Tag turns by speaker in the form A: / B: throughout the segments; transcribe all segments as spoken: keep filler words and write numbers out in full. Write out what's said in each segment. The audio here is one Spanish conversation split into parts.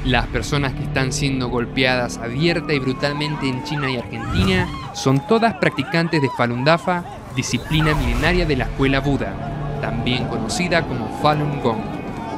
A: Las personas que están siendo golpeadas abierta y brutalmente en China y Argentina son todas practicantes de Falun Dafa, disciplina milenaria de la escuela Buda, también conocida como Falun Gong.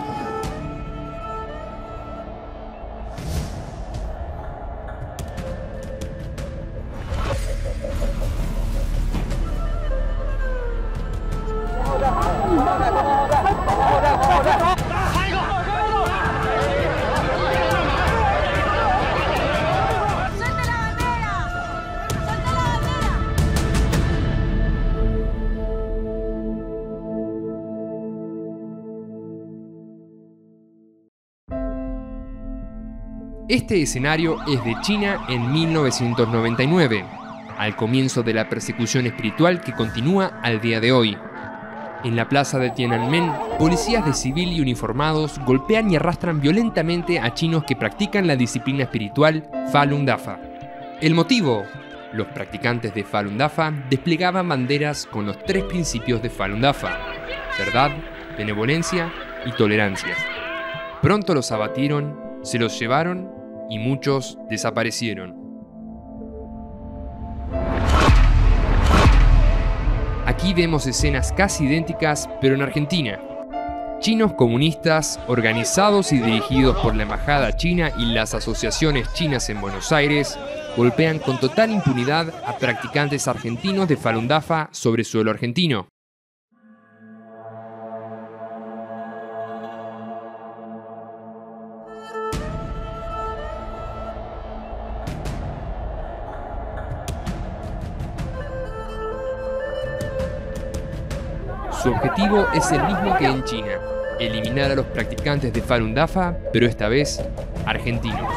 A: Este escenario es de China en mil novecientos noventa y nueve, al comienzo de la persecución espiritual que continúa al día de hoy. En la plaza de Tiananmen, policías de civil y uniformados golpean y arrastran violentamente a chinos que practican la disciplina espiritual Falun Dafa. ¿El motivo? Los practicantes de Falun Dafa desplegaban banderas con los tres principios de Falun Dafa: verdad, benevolencia y tolerancia. Pronto los abatieron, se los llevaron y muchos desaparecieron. Aquí vemos escenas casi idénticas, pero en Argentina. Chinos comunistas, organizados y dirigidos por la Embajada China y las asociaciones chinas en Buenos Aires, golpean con total impunidad a practicantes argentinos de Falun Dafa sobre suelo argentino. Su objetivo es el mismo que en China: eliminar a los practicantes de Falun Dafa, pero esta vez argentinos.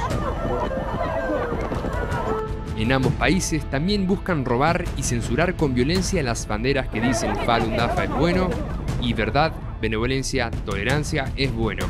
A: En ambos países también buscan robar y censurar con violencia las banderas que dicen Falun Dafa es bueno y verdad, benevolencia, tolerancia es bueno.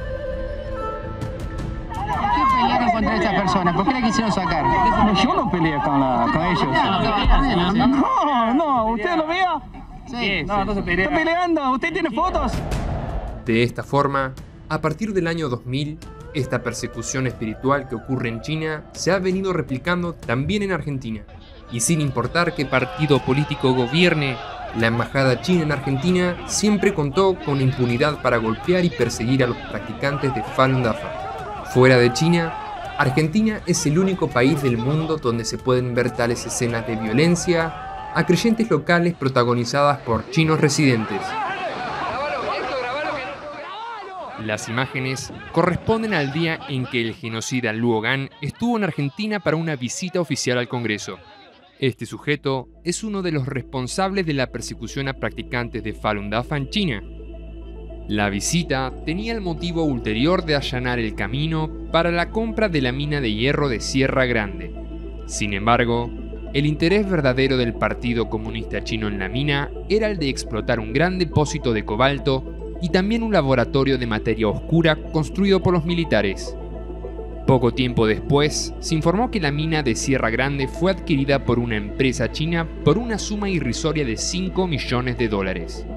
B: ¿Por qué pelearon contra esta persona? ¿Por qué la quisieron sacar?
C: Yo no peleé con, la, con ellos. No, no, ¿usted lo vea?
B: Sí,
C: no, no se pelea. ¿Está peleando? ¿Usted tiene fotos?
A: De esta forma, a partir del año dos mil, esta persecución espiritual que ocurre en China se ha venido replicando también en Argentina. Y sin importar qué partido político gobierne, la Embajada China en Argentina siempre contó con impunidad para golpear y perseguir a los practicantes de Falun Dafa. Fuera de China, Argentina es el único país del mundo donde se pueden ver tales escenas de violencia a creyentes locales protagonizadas por chinos residentes. Las imágenes corresponden al día en que el genocida Luo Gan estuvo en Argentina para una visita oficial al Congreso. Este sujeto es uno de los responsables de la persecución a practicantes de Falun Dafa en China. La visita tenía el motivo ulterior de allanar el camino para la compra de la mina de hierro de Sierra Grande. Sin embargo, el interés verdadero del Partido Comunista Chino en la mina era el de explotar un gran depósito de cobalto y también un laboratorio de materia oscura construido por los militares. Poco tiempo después, se informó que la mina de Sierra Grande fue adquirida por una empresa china por una suma irrisoria de cinco millones de dólares.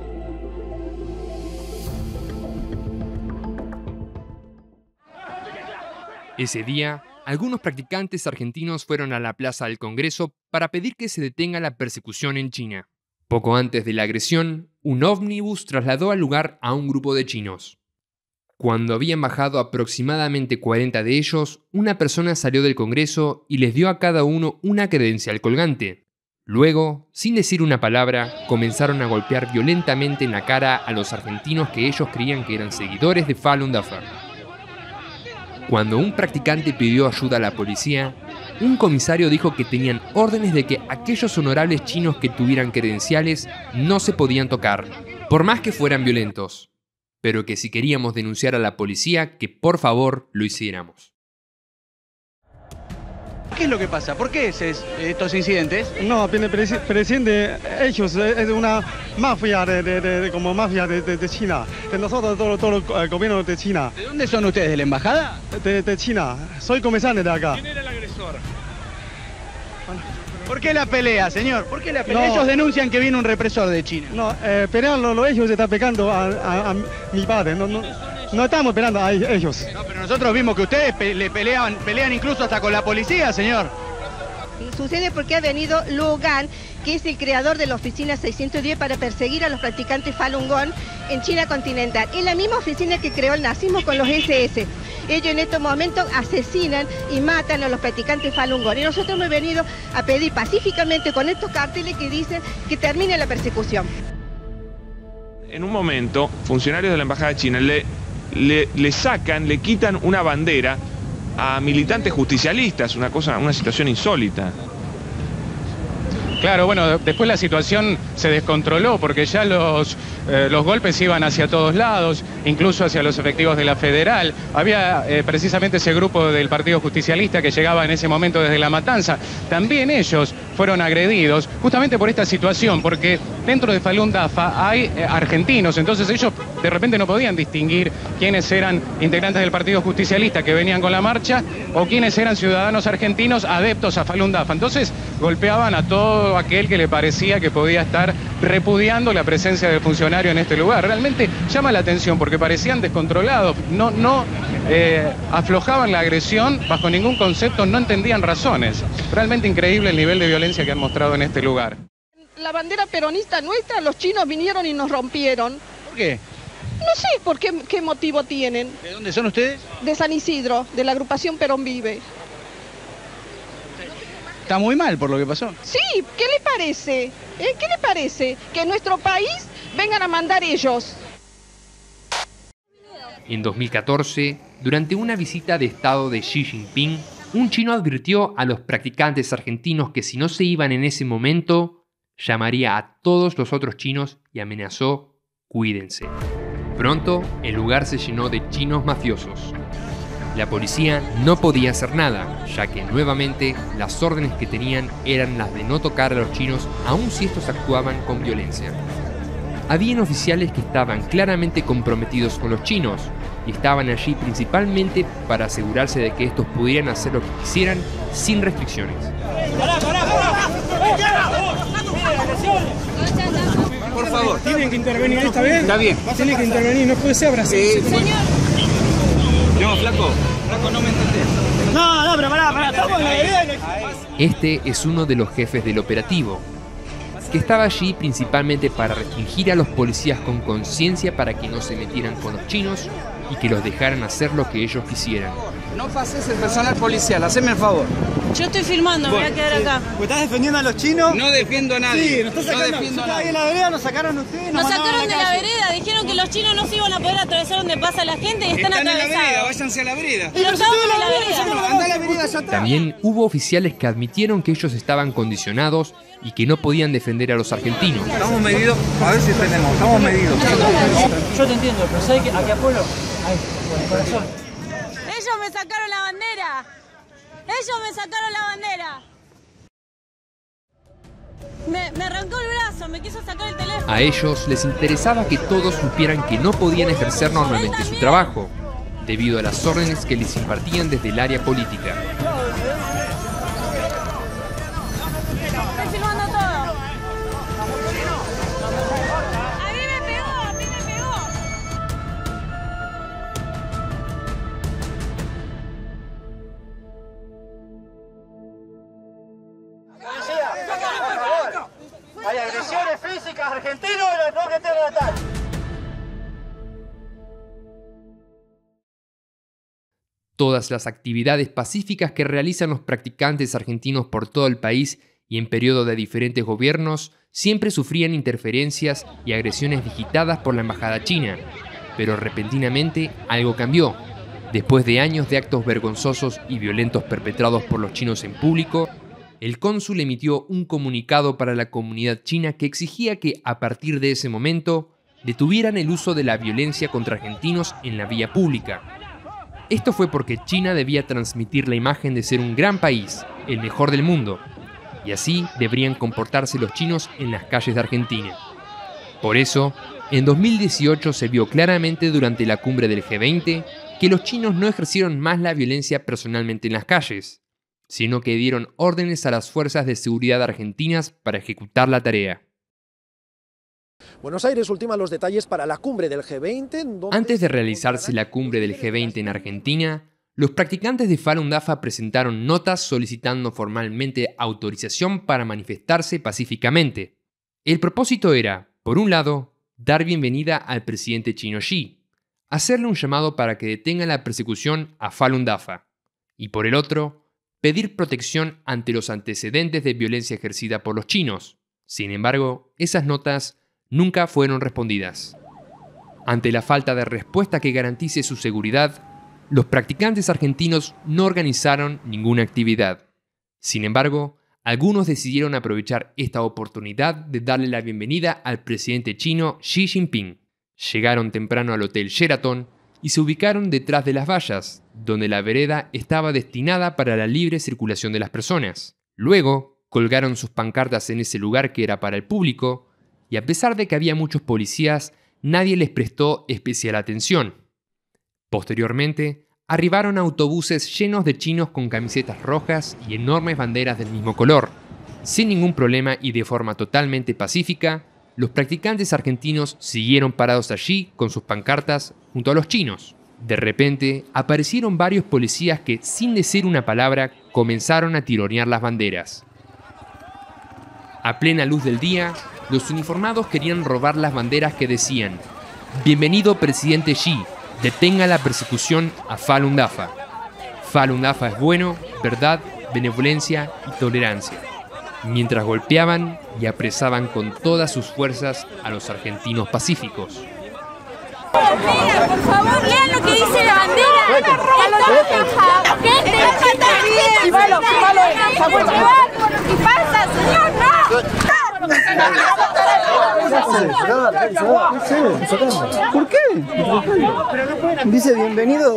A: Ese día, algunos practicantes argentinos fueron a la plaza del Congreso para pedir que se detenga la persecución en China. Poco antes de la agresión, un ómnibus trasladó al lugar a un grupo de chinos. Cuando habían bajado aproximadamente cuarenta de ellos, una persona salió del Congreso y les dio a cada uno una credencial colgante. Luego, sin decir una palabra, comenzaron a golpear violentamente en la cara a los argentinos que ellos creían que eran seguidores de Falun Dafa. Cuando un practicante pidió ayuda a la policía, un comisario dijo que tenían órdenes de que aquellos honorables chinos que tuvieran credenciales no se podían tocar, por más que fueran violentos, pero que si queríamos denunciar a la policía, que por favor lo hiciéramos.
D: ¿Qué es lo que pasa? ¿Por qué es, es, estos incidentes?
C: No, presidente, ellos es una mafia, de, de, de, como mafia de, de, de China. De nosotros, todo, todo el gobierno de China.
D: ¿De dónde son ustedes? ¿De la embajada?
C: De, de China. Soy comerciante de acá.
D: ¿Quién era el agresor? ¿Por qué la pelea, señor? ¿Por qué la pelea? No. Ellos denuncian que viene un represor de China.
C: No, eh, pelean los ellos están pegando a, a, a mi padre. No, no. no estamos esperando a ellos.
D: No, pero nosotros vimos que ustedes pe le peleaban, pelean incluso hasta con la policía, señor.
E: Sucede porque ha venido Luogan, que es el creador de la oficina seiscientos diez para perseguir a los practicantes Falun Gong en China continental. Es la misma oficina que creó el nazismo con los ese ese. Ellos en estos momentos asesinan y matan a los practicantes Falun Gong. Y nosotros hemos venido a pedir pacíficamente con estos carteles que dicen que termine la persecución.
F: En un momento, funcionarios de la Embajada China le, le, le sacan, le quitan una bandera a militantes justicialistas, una cosa, una situación insólita.
G: Claro, bueno, después la situación se descontroló porque ya los, eh, los golpes iban hacia todos lados, incluso hacia los efectivos de la Federal. Había eh, precisamente ese grupo del Partido Justicialista que llegaba en ese momento desde La Matanza. También ellos fueron agredidos justamente por esta situación, porque dentro de Falun Dafa hay eh, argentinos, entonces ellos de repente no podían distinguir quiénes eran integrantes del Partido Justicialista que venían con la marcha o quiénes eran ciudadanos argentinos adeptos a Falun Dafa. Entonces golpeaban a todo aquel que le parecía que podía estar repudiando la presencia del funcionario en este lugar. Realmente llama la atención porque parecían descontrolados, no, no eh, aflojaban la agresión bajo ningún concepto, no entendían razones. Realmente increíble el nivel de violencia que han mostrado en este lugar.
H: La bandera peronista nuestra, los chinos vinieron y nos rompieron.
D: ¿Por qué?
H: No sé por qué, qué motivo tienen.
D: ¿De dónde son ustedes?
H: De San Isidro, de la agrupación Perón Vive.
D: Está muy mal por lo que pasó.
H: Sí, ¿qué le parece? ¿Eh? ¿Qué le parece? Que en nuestro país vengan a mandar ellos.
A: En dos mil catorce, durante una visita de estado de Xi Jinping, un chino advirtió a los practicantes argentinos que si no se iban en ese momento, llamaría a todos los otros chinos y amenazó: cuídense. Pronto, el lugar se llenó de chinos mafiosos. La policía no podía hacer nada, ya que nuevamente las órdenes que tenían eran las de no tocar a los chinos, aun si estos actuaban con violencia. Habían oficiales que estaban claramente comprometidos con los chinos y estaban allí principalmente para asegurarse de que estos pudieran hacer lo que quisieran sin restricciones.
D: Por favor.
I: Tienen que intervenir esta vez.
D: Está bien.
I: Tienen que intervenir, no puede ser Brasil.
D: Sí, no, flaco. Flaco, no me entendés.
I: No, no, pero pará, pará, estamos en la vereda.
A: Este es uno de los jefes del operativo, que estaba allí principalmente para restringir a los policías con conciencia para que no se metieran con los chinos y que los dejaran hacer lo que ellos quisieran.
J: No pases el personal policial, haceme el favor.
K: Yo estoy filmando, me voy a quedar acá.
I: ¿Estás defendiendo a los chinos?
J: No defiendo a nadie.
I: Sí, nos está sacando.
J: No defiendo a nadie.
I: Ahí en la vereda nos sacaron ustedes.
K: Nos sacaron de la vereda, dijeron que los chinos no se iban a poder atravesar donde pasa la gente y están,
J: están
K: atravesados.
J: en la vereda, váyanse a la vereda.
K: Pero estamos en la vereda.
J: Anda a la vereda allá atrás.
A: También hubo oficiales que admitieron que ellos estaban condicionados y que no podían defender a los argentinos.
J: Estamos medidos, a ver si tenemos, estamos medidos.
I: Yo te entiendo, pero ¿sabes qué? Aquí Apolo, ahí, por el corazón.
K: Ellos me sacaron la bandera. Ellos me sacaron la bandera. Me, me arrancó el brazo, me quiso sacar el teléfono.
A: A ellos les interesaba que todos supieran que no podían ejercer normalmente su trabajo, debido a las órdenes que les impartían desde el área política.
K: Estoy filmando todo. A mí me pegó, a mí me pegó.
I: Hay agresiones físicas argentinos y los que te matan.
A: Todas las actividades pacíficas que realizan los practicantes argentinos por todo el país y en periodo de diferentes gobiernos siempre sufrían interferencias y agresiones digitadas por la embajada china. Pero repentinamente algo cambió. Después de años de actos vergonzosos y violentos perpetrados por los chinos en público, el cónsul emitió un comunicado para la comunidad china que exigía que, a partir de ese momento, detuvieran el uso de la violencia contra argentinos en la vía pública. Esto fue porque China debía transmitir la imagen de ser un gran país, el mejor del mundo, y así deberían comportarse los chinos en las calles de Argentina. Por eso, en dos mil dieciocho se vio claramente durante la cumbre del G veinte que los chinos no ejercieron más la violencia personalmente en las calles, sino que dieron órdenes a las fuerzas de seguridad argentinas para ejecutar la tarea.
L: Buenos Aires ultima los detalles para la cumbre del G veinte. Donde...
A: Antes de realizarse la cumbre del G veinte en Argentina, los practicantes de Falun Dafa presentaron notas solicitando formalmente autorización para manifestarse pacíficamente. El propósito era, por un lado, dar bienvenida al presidente chino Xi, hacerle un llamado para que detenga la persecución a Falun Dafa, y por el otro, pedir protección ante los antecedentes de violencia ejercida por los chinos. Sin embargo, esas notas nunca fueron respondidas. Ante la falta de respuesta que garantice su seguridad, los practicantes argentinos no organizaron ninguna actividad. Sin embargo, algunos decidieron aprovechar esta oportunidad de darle la bienvenida al presidente chino Xi Jinping. Llegaron temprano al Hotel Sheraton y se ubicaron detrás de las vallas, donde la vereda estaba destinada para la libre circulación de las personas. Luego, colgaron sus pancartas en ese lugar que era para el público, y a pesar de que había muchos policías, nadie les prestó especial atención. Posteriormente, arribaron autobuses llenos de chinos con camisetas rojas y enormes banderas del mismo color. Sin ningún problema y de forma totalmente pacífica, los practicantes argentinos siguieron parados allí con sus pancartas junto a los chinos. De repente, aparecieron varios policías que, sin decir una palabra, comenzaron a tironear las banderas. A plena luz del día, los uniformados querían robar las banderas que decían: «Bienvenido presidente Xi, detenga la persecución a Falun Dafa. Falun Dafa es bueno, verdad, benevolencia y tolerancia», mientras golpeaban y apresaban con todas sus fuerzas a los argentinos pacíficos.
K: Mira, por favor, lean lo que dice la bandera. ¿Qué pasa, señor? ¡No!
M: ¿Por qué? Dice bienvenido.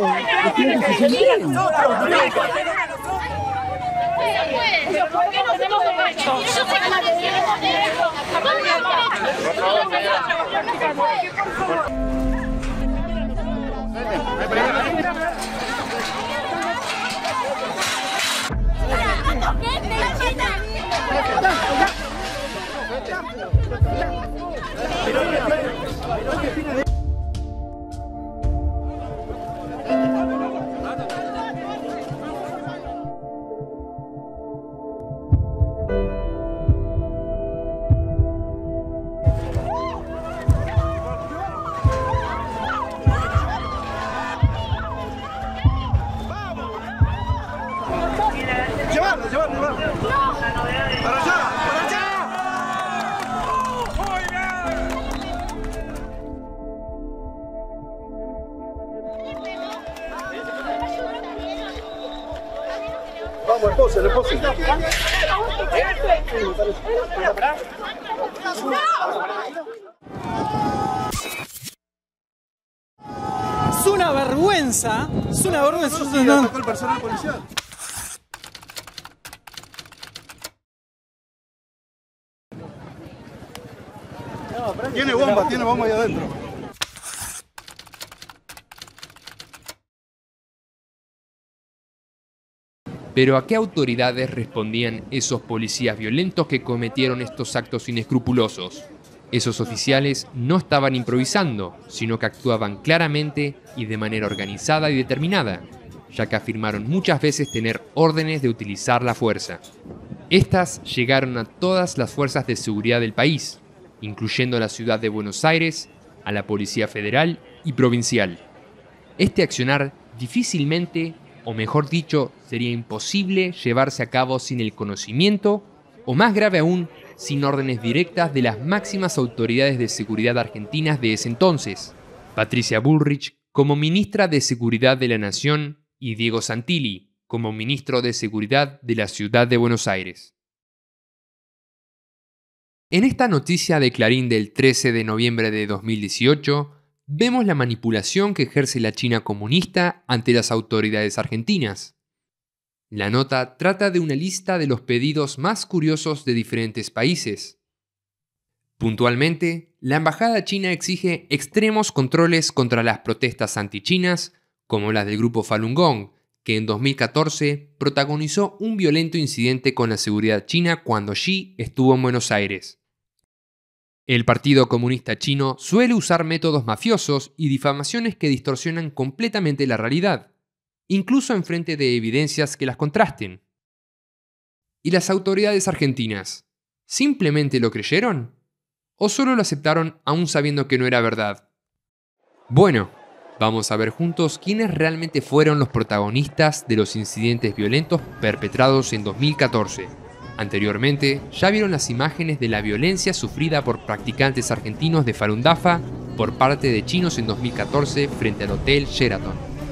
I: Llevarlo, llevarlo, llevarlo. ¡Para allá! ¡Para allá! Vamos, esposa, la esposa.
N: Es una vergüenza, es una vergüenza.
I: Sí, no. Atacó el personal policial. Tiene bomba, tiene bomba ahí adentro.
A: Pero ¿a qué autoridades respondían esos policías violentos que cometieron estos actos inescrupulosos? Esos oficiales no estaban improvisando, sino que actuaban claramente y de manera organizada y determinada, ya que afirmaron muchas veces tener órdenes de utilizar la fuerza. Estas llegaron a todas las fuerzas de seguridad del país, incluyendo a la ciudad de Buenos Aires, a la Policía Federal y Provincial. Este accionar difícilmente, o mejor dicho, sería imposible llevarse a cabo sin el conocimiento, o más grave aún, sin órdenes directas de las máximas autoridades de seguridad argentinas de ese entonces, Patricia Bullrich como ministra de Seguridad de la Nación y Diego Santilli como ministro de Seguridad de la Ciudad de Buenos Aires. En esta noticia de Clarín del trece de noviembre de dos mil dieciocho, vemos la manipulación que ejerce la China comunista ante las autoridades argentinas. La nota trata de una lista de los pedidos más curiosos de diferentes países. Puntualmente, la embajada china exige extremos controles contra las protestas antichinas, como las del grupo Falun Gong, que en dos mil catorce protagonizó un violento incidente con la seguridad china cuando Xi estuvo en Buenos Aires. El Partido Comunista Chino suele usar métodos mafiosos y difamaciones que distorsionan completamente la realidad, incluso en frente de evidencias que las contrasten. ¿Y las autoridades argentinas simplemente lo creyeron? ¿O solo lo aceptaron aún sabiendo que no era verdad? Bueno, vamos a ver juntos quiénes realmente fueron los protagonistas de los incidentes violentos perpetrados en dos mil catorce. Anteriormente, ya vieron las imágenes de la violencia sufrida por practicantes argentinos de Falun Dafa por parte de chinos en dos mil catorce frente al Hotel Sheraton.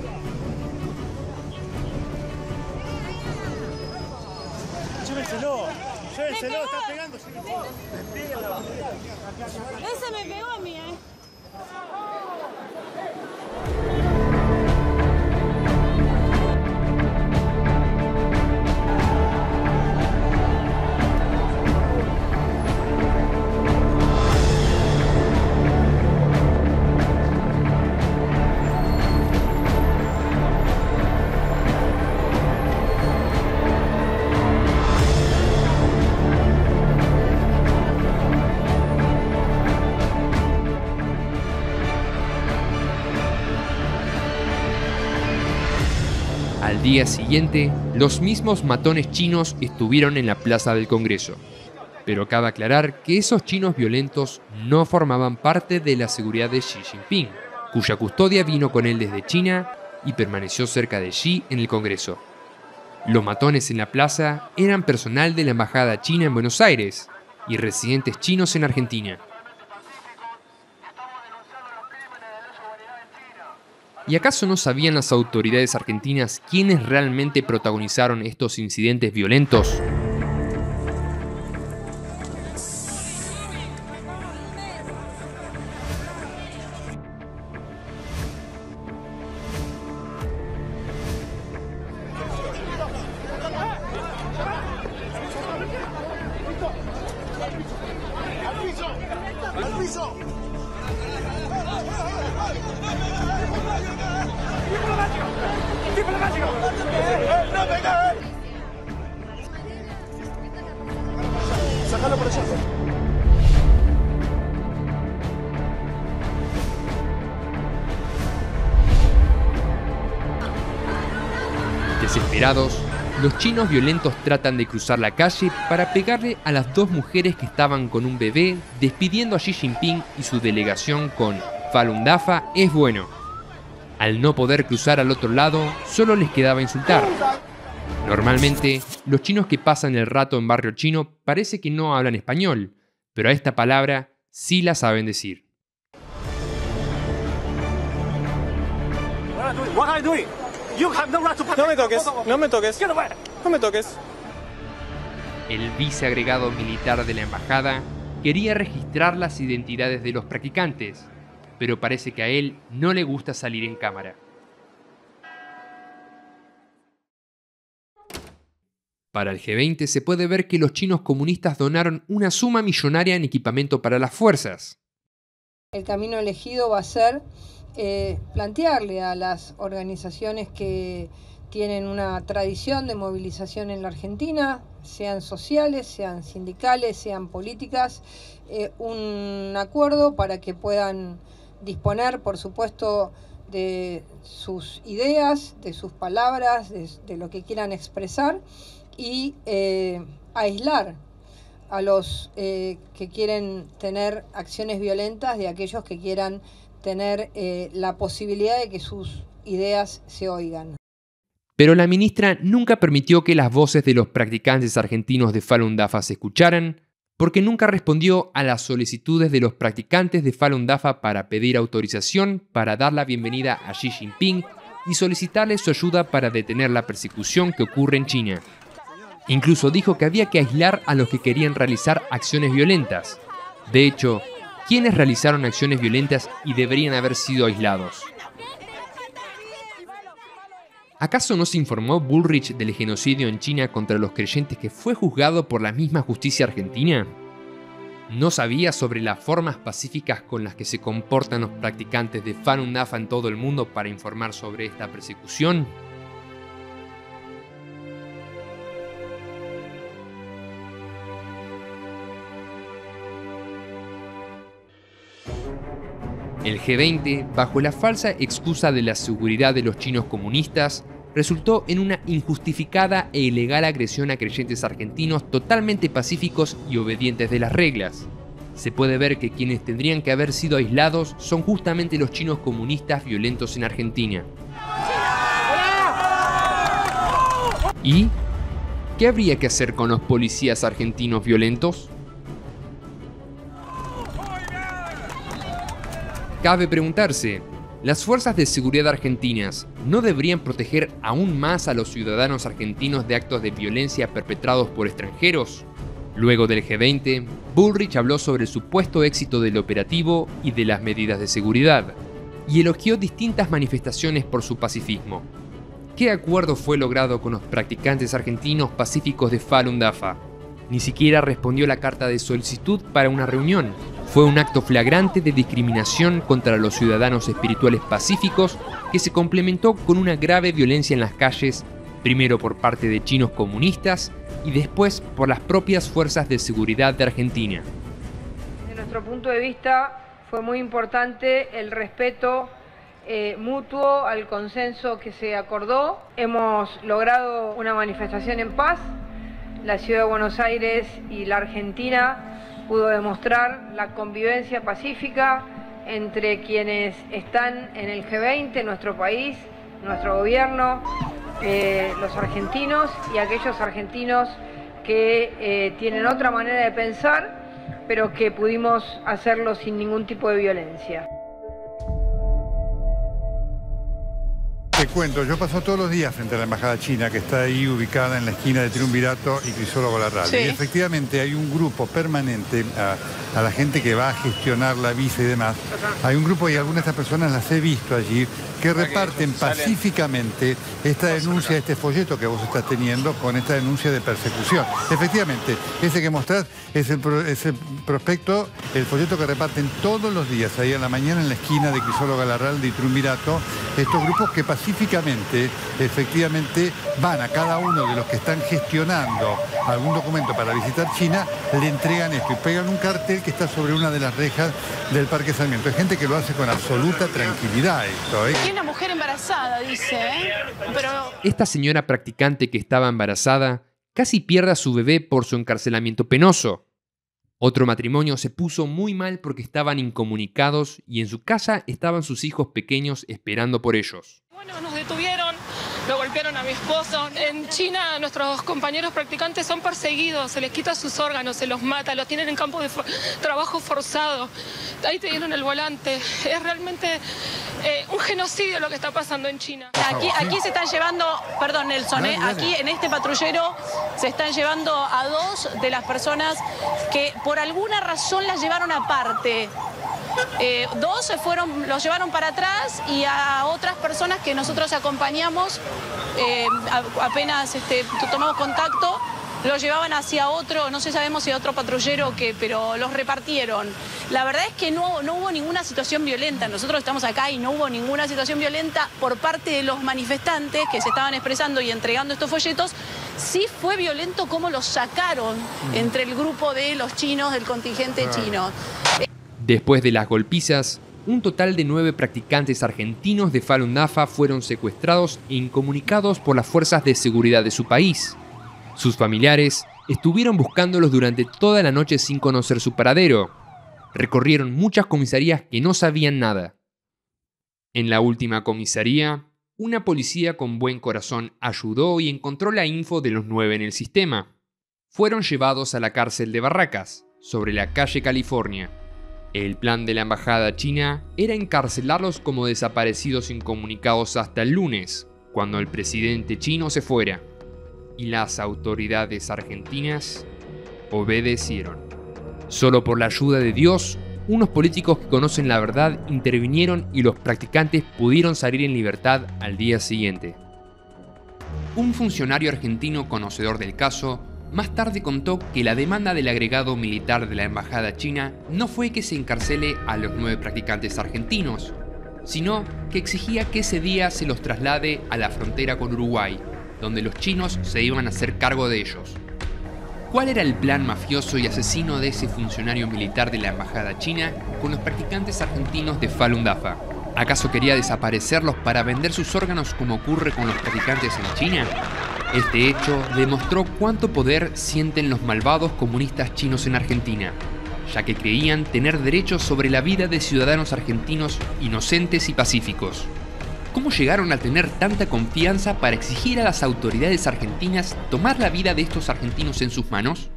I: Llévenselo, llévenselo, está pegando.
K: Ese me pegó a mí, eh.
A: Al día siguiente, los mismos matones chinos estuvieron en la Plaza del Congreso. Pero cabe aclarar que esos chinos violentos no formaban parte de la seguridad de Xi Jinping, cuya custodia vino con él desde China y permaneció cerca de Xi en el Congreso. Los matones en la plaza eran personal de la Embajada China en Buenos Aires y residentes chinos en Argentina. ¿Y acaso no sabían las autoridades argentinas quiénes realmente protagonizaron estos incidentes violentos?
I: Sácalo por allá.
A: Desesperados, los chinos violentos tratan de cruzar la calle para pegarle a las dos mujeres que estaban con un bebé, despidiendo a Xi Jinping y su delegación con Falun Dafa es bueno. Al no poder cruzar al otro lado, solo les quedaba insultar. Normalmente, los chinos que pasan el rato en barrio chino parece que no hablan español, pero a esta palabra sí la saben decir.
N: No me toques, no me toques, no me toques.
A: El viceagregado militar de la embajada quería registrar las identidades de los practicantes, pero parece que a él no le gusta salir en cámara. Para el G veinte se puede ver que los chinos comunistas donaron una suma millonaria en equipamiento para las fuerzas.
O: El camino elegido va a ser eh, plantearle a las organizaciones que tienen una tradición de movilización en la Argentina, sean sociales, sean sindicales, sean políticas, eh, un acuerdo para que puedan disponer, por supuesto, de sus ideas, de sus palabras, de, de lo que quieran expresar y eh, aislar a los eh, que quieren tener acciones violentas de aquellos que quieran tener eh, la posibilidad de que sus ideas se oigan.
A: Pero la ministra nunca permitió que las voces de los practicantes argentinos de Falun Dafa se escucharan, porque nunca respondió a las solicitudes de los practicantes de Falun Dafa para pedir autorización para dar la bienvenida a Xi Jinping y solicitarle su ayuda para detener la persecución que ocurre en China. Incluso dijo que había que aislar a los que querían realizar acciones violentas. De hecho, ¿quiénes realizaron acciones violentas y deberían haber sido aislados? ¿Acaso no se informó Bullrich del genocidio en China contra los creyentes que fue juzgado por la misma justicia argentina? ¿No sabía sobre las formas pacíficas con las que se comportan los practicantes de Falun Dafa en todo el mundo para informar sobre esta persecución? El G veinte, bajo la falsa excusa de la seguridad de los chinos comunistas, resultó en una injustificada e ilegal agresión a creyentes argentinos totalmente pacíficos y obedientes de las reglas. Se puede ver que quienes tendrían que haber sido aislados son justamente los chinos comunistas violentos en Argentina. ¿Y qué habría que hacer con los policías argentinos violentos? Cabe preguntarse, ¿las fuerzas de seguridad argentinas no deberían proteger aún más a los ciudadanos argentinos de actos de violencia perpetrados por extranjeros? Luego del G veinte, Bullrich habló sobre el supuesto éxito del operativo y de las medidas de seguridad, y elogió distintas manifestaciones por su pacifismo. ¿Qué acuerdo fue logrado con los practicantes argentinos pacíficos de Falun Dafa? Ni siquiera respondió la carta de solicitud para una reunión. Fue un acto flagrante de discriminación contra los ciudadanos espirituales pacíficos que se complementó con una grave violencia en las calles, primero por parte de chinos comunistas y después por las propias fuerzas de seguridad de Argentina.
O: Desde nuestro punto de vista fue muy importante el respeto eh, mutuo al consenso que se acordó. Hemos logrado una manifestación en paz. La Ciudad de Buenos Aires y la Argentina pudo demostrar la convivencia pacífica entre quienes están en el G veinte, nuestro país, nuestro gobierno, eh, los argentinos y aquellos argentinos que eh, tienen otra manera de pensar, pero que pudimos hacerlo sin ningún tipo de violencia.
P: Te cuento, yo paso todos los días frente a la Embajada China, que está ahí ubicada en la esquina de Triunvirato y Crisólogo Larralde. Sí. Y efectivamente hay un grupo permanente a, a la gente que va a gestionar la visa y demás. Hay un grupo y algunas de estas personas las he visto allí, que reparten pacíficamente esta denuncia, este folleto que vos estás teniendo con esta denuncia de persecución. Efectivamente, ese que mostrás es el, pro, es el prospecto, el folleto que reparten todos los días, ahí a la mañana en la esquina de Crisólogo Larralde y Triunvirato, estos grupos que pacíficamente, efectivamente, van a cada uno de los que están gestionando algún documento para visitar China, le entregan esto y pegan un cartel que está sobre una de las rejas del Parque Sarmiento. Hay gente que lo hace con absoluta tranquilidad esto, ¿eh?
K: Y una mujer embarazada, dice, ¿eh? Pero...
A: Esta señora practicante que estaba embarazada casi pierde a su bebé por su encarcelamiento penoso. Otro matrimonio se puso muy mal porque estaban incomunicados y en su casa estaban sus hijos pequeños esperando por ellos.
K: Bueno, nos detuvieron, lo golpearon a mi esposo. En China nuestros compañeros practicantes son perseguidos, se les quita sus órganos, se los mata, los tienen en campos de for trabajo forzado. Ahí te dieron el volante. Es realmente eh, un genocidio lo que está pasando en China.
Q: Aquí, aquí se están llevando, perdón Nelson, eh, aquí en este patrullero se están llevando a dos de las personas que por alguna razón las llevaron aparte. Eh, dos se fueron, los llevaron para atrás y a otras personas que nosotros acompañamos, eh, a, apenas este, tomamos contacto, los llevaban hacia otro, no sé, sabemos si otro patrullero que, pero los repartieron. La verdad es que no, no hubo ninguna situación violenta. Nosotros estamos acá y no hubo ninguna situación violenta por parte de los manifestantes que se estaban expresando y entregando estos folletos. Sí fue violento cómo los sacaron entre el grupo de los chinos, del contingente chino.
A: Después de las golpizas, un total de nueve practicantes argentinos de Falun Dafa fueron secuestrados e incomunicados por las fuerzas de seguridad de su país. Sus familiares estuvieron buscándolos durante toda la noche sin conocer su paradero. Recorrieron muchas comisarías que no sabían nada. En la última comisaría, una policía con buen corazón ayudó y encontró la info de los nueve en el sistema. Fueron llevados a la cárcel de Barracas, sobre la calle California. El plan de la embajada china era encarcelarlos como desaparecidos incomunicados hasta el lunes, cuando el presidente chino se fuera. Y las autoridades argentinas obedecieron. Solo por la ayuda de Dios, unos políticos que conocen la verdad intervinieron y los practicantes pudieron salir en libertad al día siguiente. Un funcionario argentino conocedor del caso más tarde contó que la demanda del agregado militar de la embajada china no fue que se encarcele a los nueve practicantes argentinos, sino que exigía que ese día se los traslade a la frontera con Uruguay, donde los chinos se iban a hacer cargo de ellos. ¿Cuál era el plan mafioso y asesino de ese funcionario militar de la embajada china con los practicantes argentinos de Falun Dafa? ¿Acaso quería desaparecerlos para vender sus órganos como ocurre con los practicantes en China? Este hecho demostró cuánto poder sienten los malvados comunistas chinos en Argentina, ya que creían tener derechos sobre la vida de ciudadanos argentinos inocentes y pacíficos. ¿Cómo llegaron a tener tanta confianza para exigir a las autoridades argentinas tomar la vida de estos argentinos en sus manos?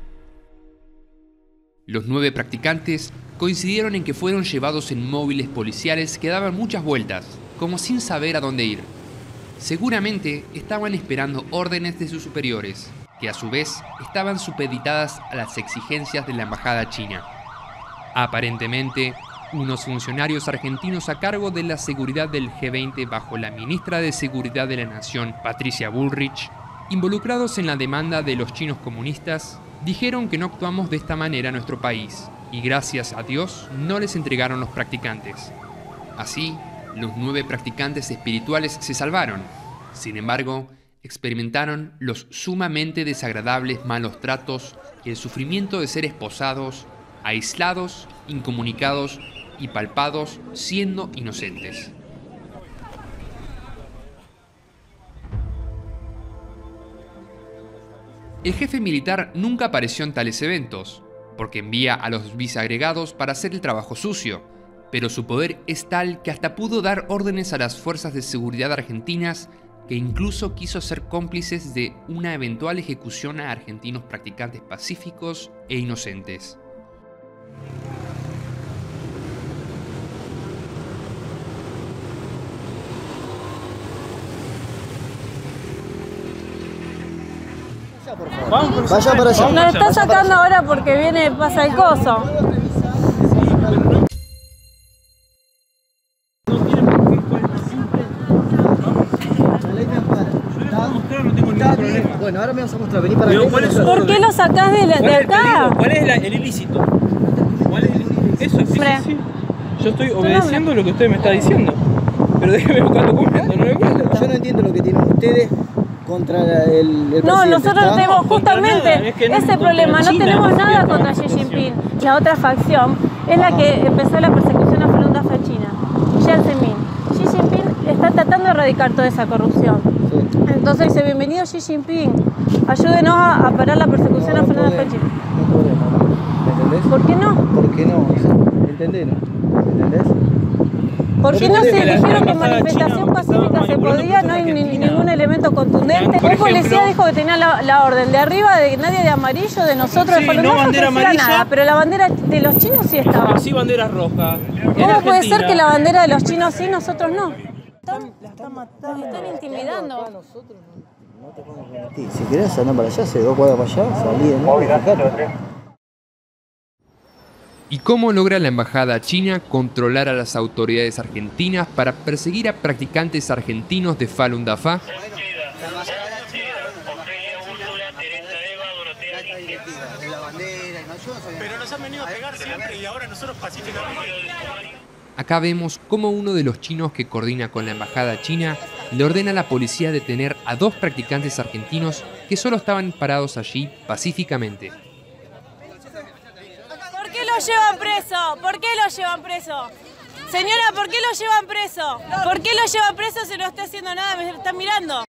A: Los nueve practicantes coincidieron en que fueron llevados en móviles policiales que daban muchas vueltas, como sin saber a dónde ir. Seguramente estaban esperando órdenes de sus superiores, que a su vez estaban supeditadas a las exigencias de la embajada china. Aparentemente, unos funcionarios argentinos a cargo de la seguridad del G veinte bajo la ministra de Seguridad de la Nación, Patricia Bullrich, involucrados en la demanda de los chinos comunistas, dijeron que no actuamos de esta manera en nuestro país, y gracias a Dios no les entregaron los practicantes. Así, los nueve practicantes espirituales se salvaron. Sin embargo, experimentaron los sumamente desagradables malos tratos y el sufrimiento de ser esposados, aislados, incomunicados y palpados siendo inocentes. El jefe militar nunca apareció en tales eventos, porque envía a los viceagregados para hacer el trabajo sucio, pero su poder es tal que hasta pudo dar órdenes a las fuerzas de seguridad argentinas, que incluso quiso ser cómplices de una eventual ejecución a argentinos practicantes pacíficos e inocentes.
M: Vaya para allá.
R: Nos está sacando ahora porque viene, pasa el coso.
M: Bueno, ahora me vas a mostrar, vení para
R: acá. ¿Por qué lo sacás de, la, de acá?
D: ¿Cuál es la, el ilícito? ¿Cuál es el ilícito? Eso, sí, sí, sí. Yo estoy obedeciendo lo que usted me está diciendo. Pero déjeme buscar documentos, no me cuenta.
M: Yo no entiendo lo que tienen ustedes contra el, el presidente.
R: No, nosotros
M: ¿está?
R: tenemos justamente es que no, ese problema, no tenemos nada contra Xi Jinping. La otra facción es la que empezó la persecución a Falun Dafa en China, Jiang Zemin. Xi Jinping está tratando de erradicar toda esa corrupción. Sí. Entonces dice, bienvenido Xi Jinping, ayúdenos a, a parar la persecución no, no a Falun Dafa en China.
M: No podemos, ¿me entendés?
R: ¿Por qué no?
M: ¿Por qué no? O sea, ¿entendés? ¿Me entendés?
R: ¿Por qué no se dijeron que manifestación pacífica se podía? No hay ni, ningún elemento contundente. Un policía dijo que tenía la, la orden de arriba, de nadie de amarillo, de nosotros
D: sí,
R: de Falun
D: no
R: Dafa,
D: bandera
R: no
D: amarilla,
R: nada, pero la bandera de los chinos sí estaba.
D: Pero sí bandera roja.
R: ¿Cómo puede ser que la bandera de los chinos sí, nosotros no? Están, están matando. Están intimidando.
M: Nosotros no, no te podemos mentir. Si querés andar para allá, se dos cuadras para allá, salí de nuevo y fijate.
A: ¿Y cómo logra la embajada china controlar a las autoridades argentinas para perseguir a practicantes argentinos de Falun Dafa?
N: Pero nos han venido a pegar siempre y ahora nosotros pacíficamente.
A: Acá vemos cómo uno de los chinos que coordina con la embajada china le ordena a la policía detener a dos practicantes argentinos que solo estaban parados allí pacíficamente.
R: ¿Por qué lo llevan preso? ¿Por qué lo llevan preso? Señora, ¿por qué lo llevan preso? ¿Por qué lo llevan preso si no está haciendo nada? ¿Me están mirando?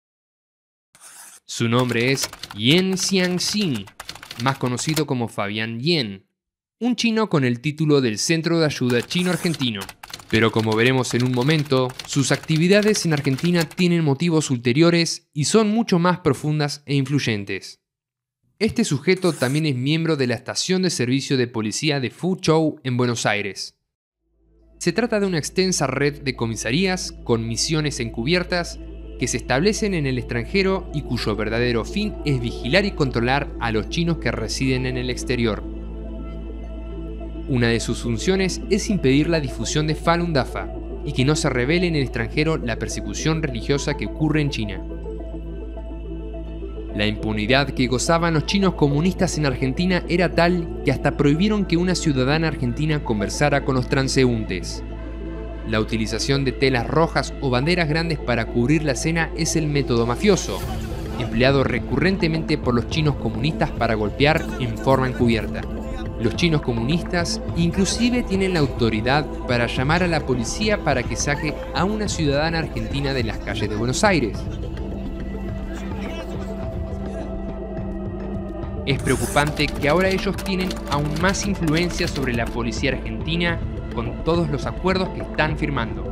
A: Su nombre es Yen Xiangxin, más conocido como Fabián Yen, un chino con el título del Centro de Ayuda Chino-Argentino. Pero como veremos en un momento, sus actividades en Argentina tienen motivos ulteriores y son mucho más profundas e influyentes. Este sujeto también es miembro de la estación de servicio de policía de Fuzhou en Buenos Aires. Se trata de una extensa red de comisarías con misiones encubiertas que se establecen en el extranjero y cuyo verdadero fin es vigilar y controlar a los chinos que residen en el exterior. Una de sus funciones es impedir la difusión de Falun Dafa y que no se revele en el extranjero la persecución religiosa que ocurre en China. La impunidad que gozaban los chinos comunistas en Argentina era tal que hasta prohibieron que una ciudadana argentina conversara con los transeúntes. La utilización de telas rojas o banderas grandes para cubrir la escena es el método mafioso, empleado recurrentemente por los chinos comunistas para golpear en forma encubierta. Los chinos comunistas inclusive tienen la autoridad para llamar a la policía para que saque a una ciudadana argentina de las calles de Buenos Aires. Es preocupante que ahora ellos tienen aún más influencia sobre la policía argentina con todos los acuerdos que están firmando.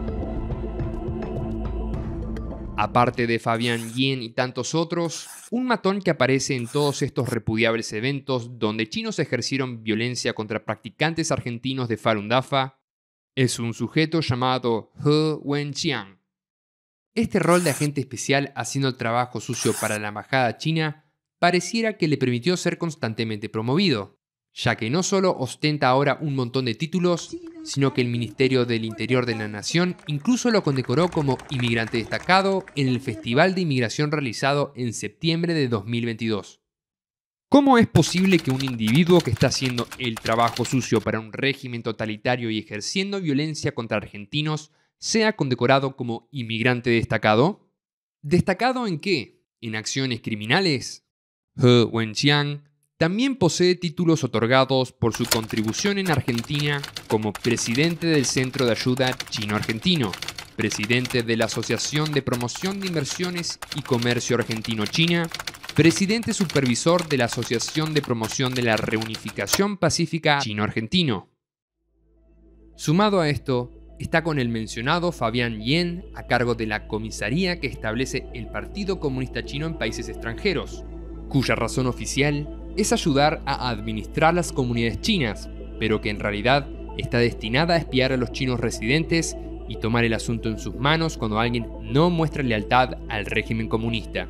A: Aparte de Fabián Yen y tantos otros, un matón que aparece en todos estos repudiables eventos donde chinos ejercieron violencia contra practicantes argentinos de Falun Dafa es un sujeto llamado He Wenxiang. Este rol de agente especial haciendo el trabajo sucio para la embajada china pareciera que le permitió ser constantemente promovido, ya que no solo ostenta ahora un montón de títulos, sino que el Ministerio del Interior de la Nación incluso lo condecoró como inmigrante destacado en el Festival de Inmigración realizado en septiembre de dos mil veintidós. ¿Cómo es posible que un individuo que está haciendo el trabajo sucio para un régimen totalitario y ejerciendo violencia contra argentinos sea condecorado como inmigrante destacado? ¿Destacado en qué? ¿En acciones criminales? He Wenxiang también posee títulos otorgados por su contribución en Argentina como presidente del Centro de Ayuda Chino-Argentino, presidente de la Asociación de Promoción de Inversiones y Comercio Argentino-China, presidente supervisor de la Asociación de Promoción de la Reunificación Pacífica Chino-Argentino. Sumado a esto, está con el mencionado Fabián Yen a cargo de la comisaría que establece el Partido Comunista Chino en países extranjeros, cuya razón oficial es ayudar a administrar las comunidades chinas, pero que en realidad está destinada a espiar a los chinos residentes y tomar el asunto en sus manos cuando alguien no muestra lealtad al régimen comunista.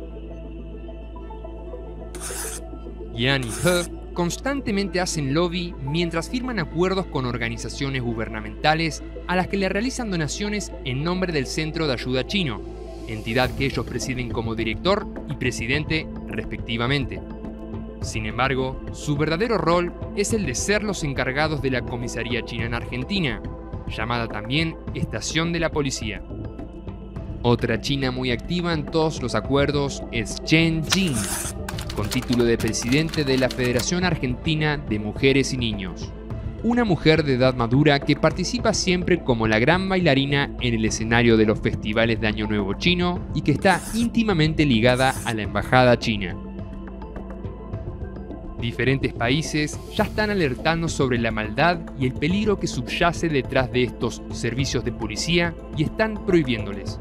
A: Yan y He constantemente hacen lobby mientras firman acuerdos con organizaciones gubernamentales a las que le realizan donaciones en nombre del Centro de Ayuda Chino, entidad que ellos presiden como director y presidente respectivamente. Sin embargo, su verdadero rol es el de ser los encargados de la comisaría china en Argentina, llamada también Estación de la Policía. Otra china muy activa en todos los acuerdos es Chen Jing, con título de presidente de la Federación Argentina de Mujeres y Niños. Una mujer de edad madura que participa siempre como la gran bailarina en el escenario de los festivales de Año Nuevo chino y que está íntimamente ligada a la embajada china. Diferentes países ya están alertando sobre la maldad y el peligro que subyace detrás de estos servicios de policía y están prohibiéndoles.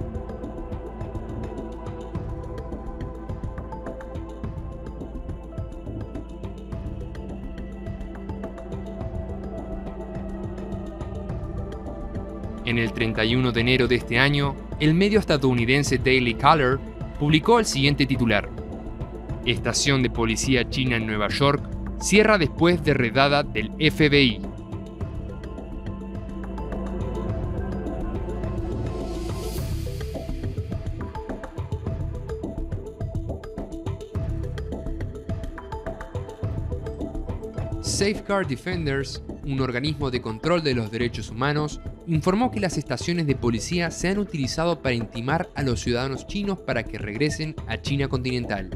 A: En el treinta y uno de enero de este año, el medio estadounidense Daily Caller publicó el siguiente titular: Estación de policía china en Nueva York cierra después de redada del F B I. Safeguard Defenders, un organismo de control de los derechos humanos, informó que las estaciones de policía se han utilizado para intimar a los ciudadanos chinos para que regresen a China continental.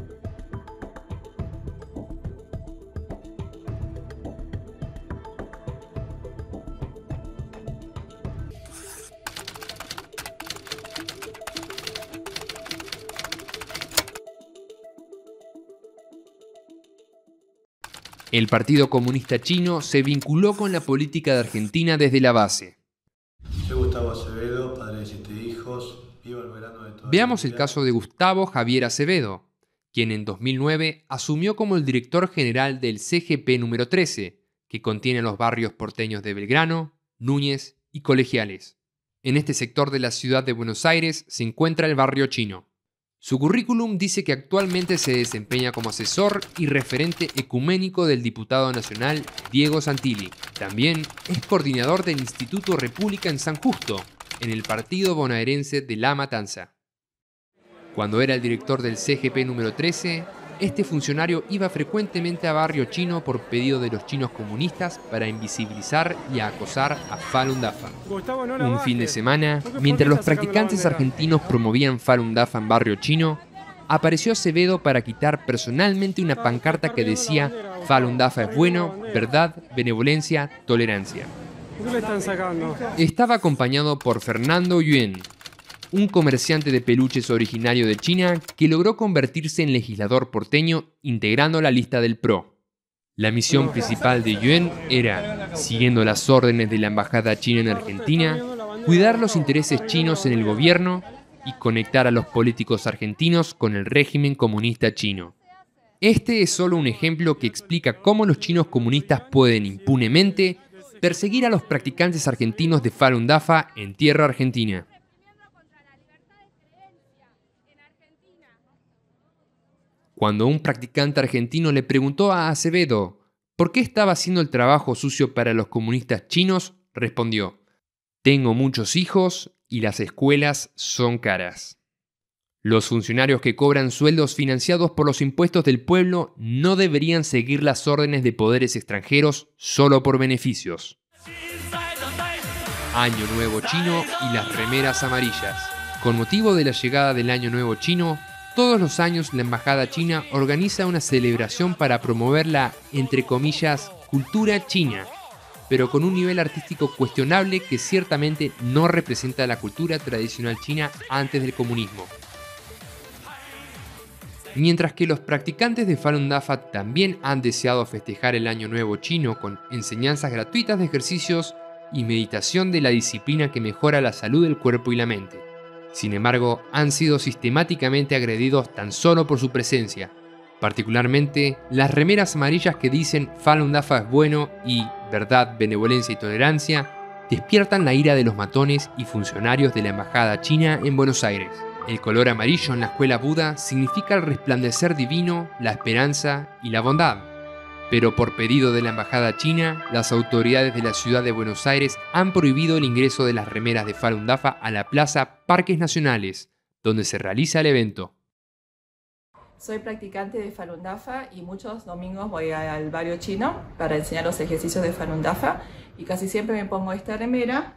A: El Partido Comunista Chino se vinculó con la política de Argentina desde la base.
S: Soy Gustavo Acevedo, padre de siete hijos, vivo el verano de toda
A: Veamos el caso de Gustavo Javier Acevedo, quien en dos mil nueve asumió como el director general del C G P número trece, que contiene los barrios porteños de Belgrano, Núñez y Colegiales. En este sector de la ciudad de Buenos Aires se encuentra el barrio chino. Su currículum dice que actualmente se desempeña como asesor y referente ecuménico del diputado nacional Diego Santilli. También es coordinador del Instituto República en San Justo, en el partido bonaerense de La Matanza. Cuando era el director del C G P número trece, este funcionario iba frecuentemente a barrio chino por pedido de los chinos comunistas para invisibilizar y acosar a Falun Dafa. Un fin de semana, mientras los practicantes argentinos promovían Falun Dafa en barrio chino, apareció Acevedo para quitar personalmente una pancarta que decía Falun Dafa es bueno, verdad, benevolencia, tolerancia.
C: ¿Por qué le están sacando?
A: Estaba acompañado por Fernando Yuen, un comerciante de peluches originario de China que logró convertirse en legislador porteño integrando la lista del P R O. La misión principal de Yuen era, siguiendo las órdenes de la embajada china en Argentina, cuidar los intereses chinos en el gobierno y conectar a los políticos argentinos con el régimen comunista chino. Este es solo un ejemplo que explica cómo los chinos comunistas pueden impunemente perseguir a los practicantes argentinos de Falun Dafa en tierra argentina. Cuando un practicante argentino le preguntó a Acevedo por qué estaba haciendo el trabajo sucio para los comunistas chinos, respondió: «Tengo muchos hijos y las escuelas son caras». Los funcionarios que cobran sueldos financiados por los impuestos del pueblo no deberían seguir las órdenes de poderes extranjeros solo por beneficios. Año Nuevo Chino y las remeras amarillas. Con motivo de la llegada del Año Nuevo Chino, todos los años la Embajada China organiza una celebración para promover la, entre comillas, cultura china, pero con un nivel artístico cuestionable que ciertamente no representa la cultura tradicional china antes del comunismo. Mientras que los practicantes de Falun Dafa también han deseado festejar el Año Nuevo Chino con enseñanzas gratuitas de ejercicios y meditación de la disciplina que mejora la salud del cuerpo y la mente. Sin embargo, han sido sistemáticamente agredidos tan solo por su presencia. Particularmente, las remeras amarillas que dicen Falun Dafa es bueno y verdad, benevolencia y tolerancia despiertan la ira de los matones y funcionarios de la Embajada China en Buenos Aires. El color amarillo en la escuela Buda significa el resplandecer divino, la esperanza y la bondad. Pero por pedido de la Embajada China, las autoridades de la ciudad de Buenos Aires han prohibido el ingreso de las remeras de Falun Dafa a la plaza Parques Nacionales, donde se realiza el evento.
T: Soy practicante de Falun Dafa y muchos domingos voy al barrio chino para enseñar los ejercicios de Falun Dafa y casi siempre me pongo esta remera,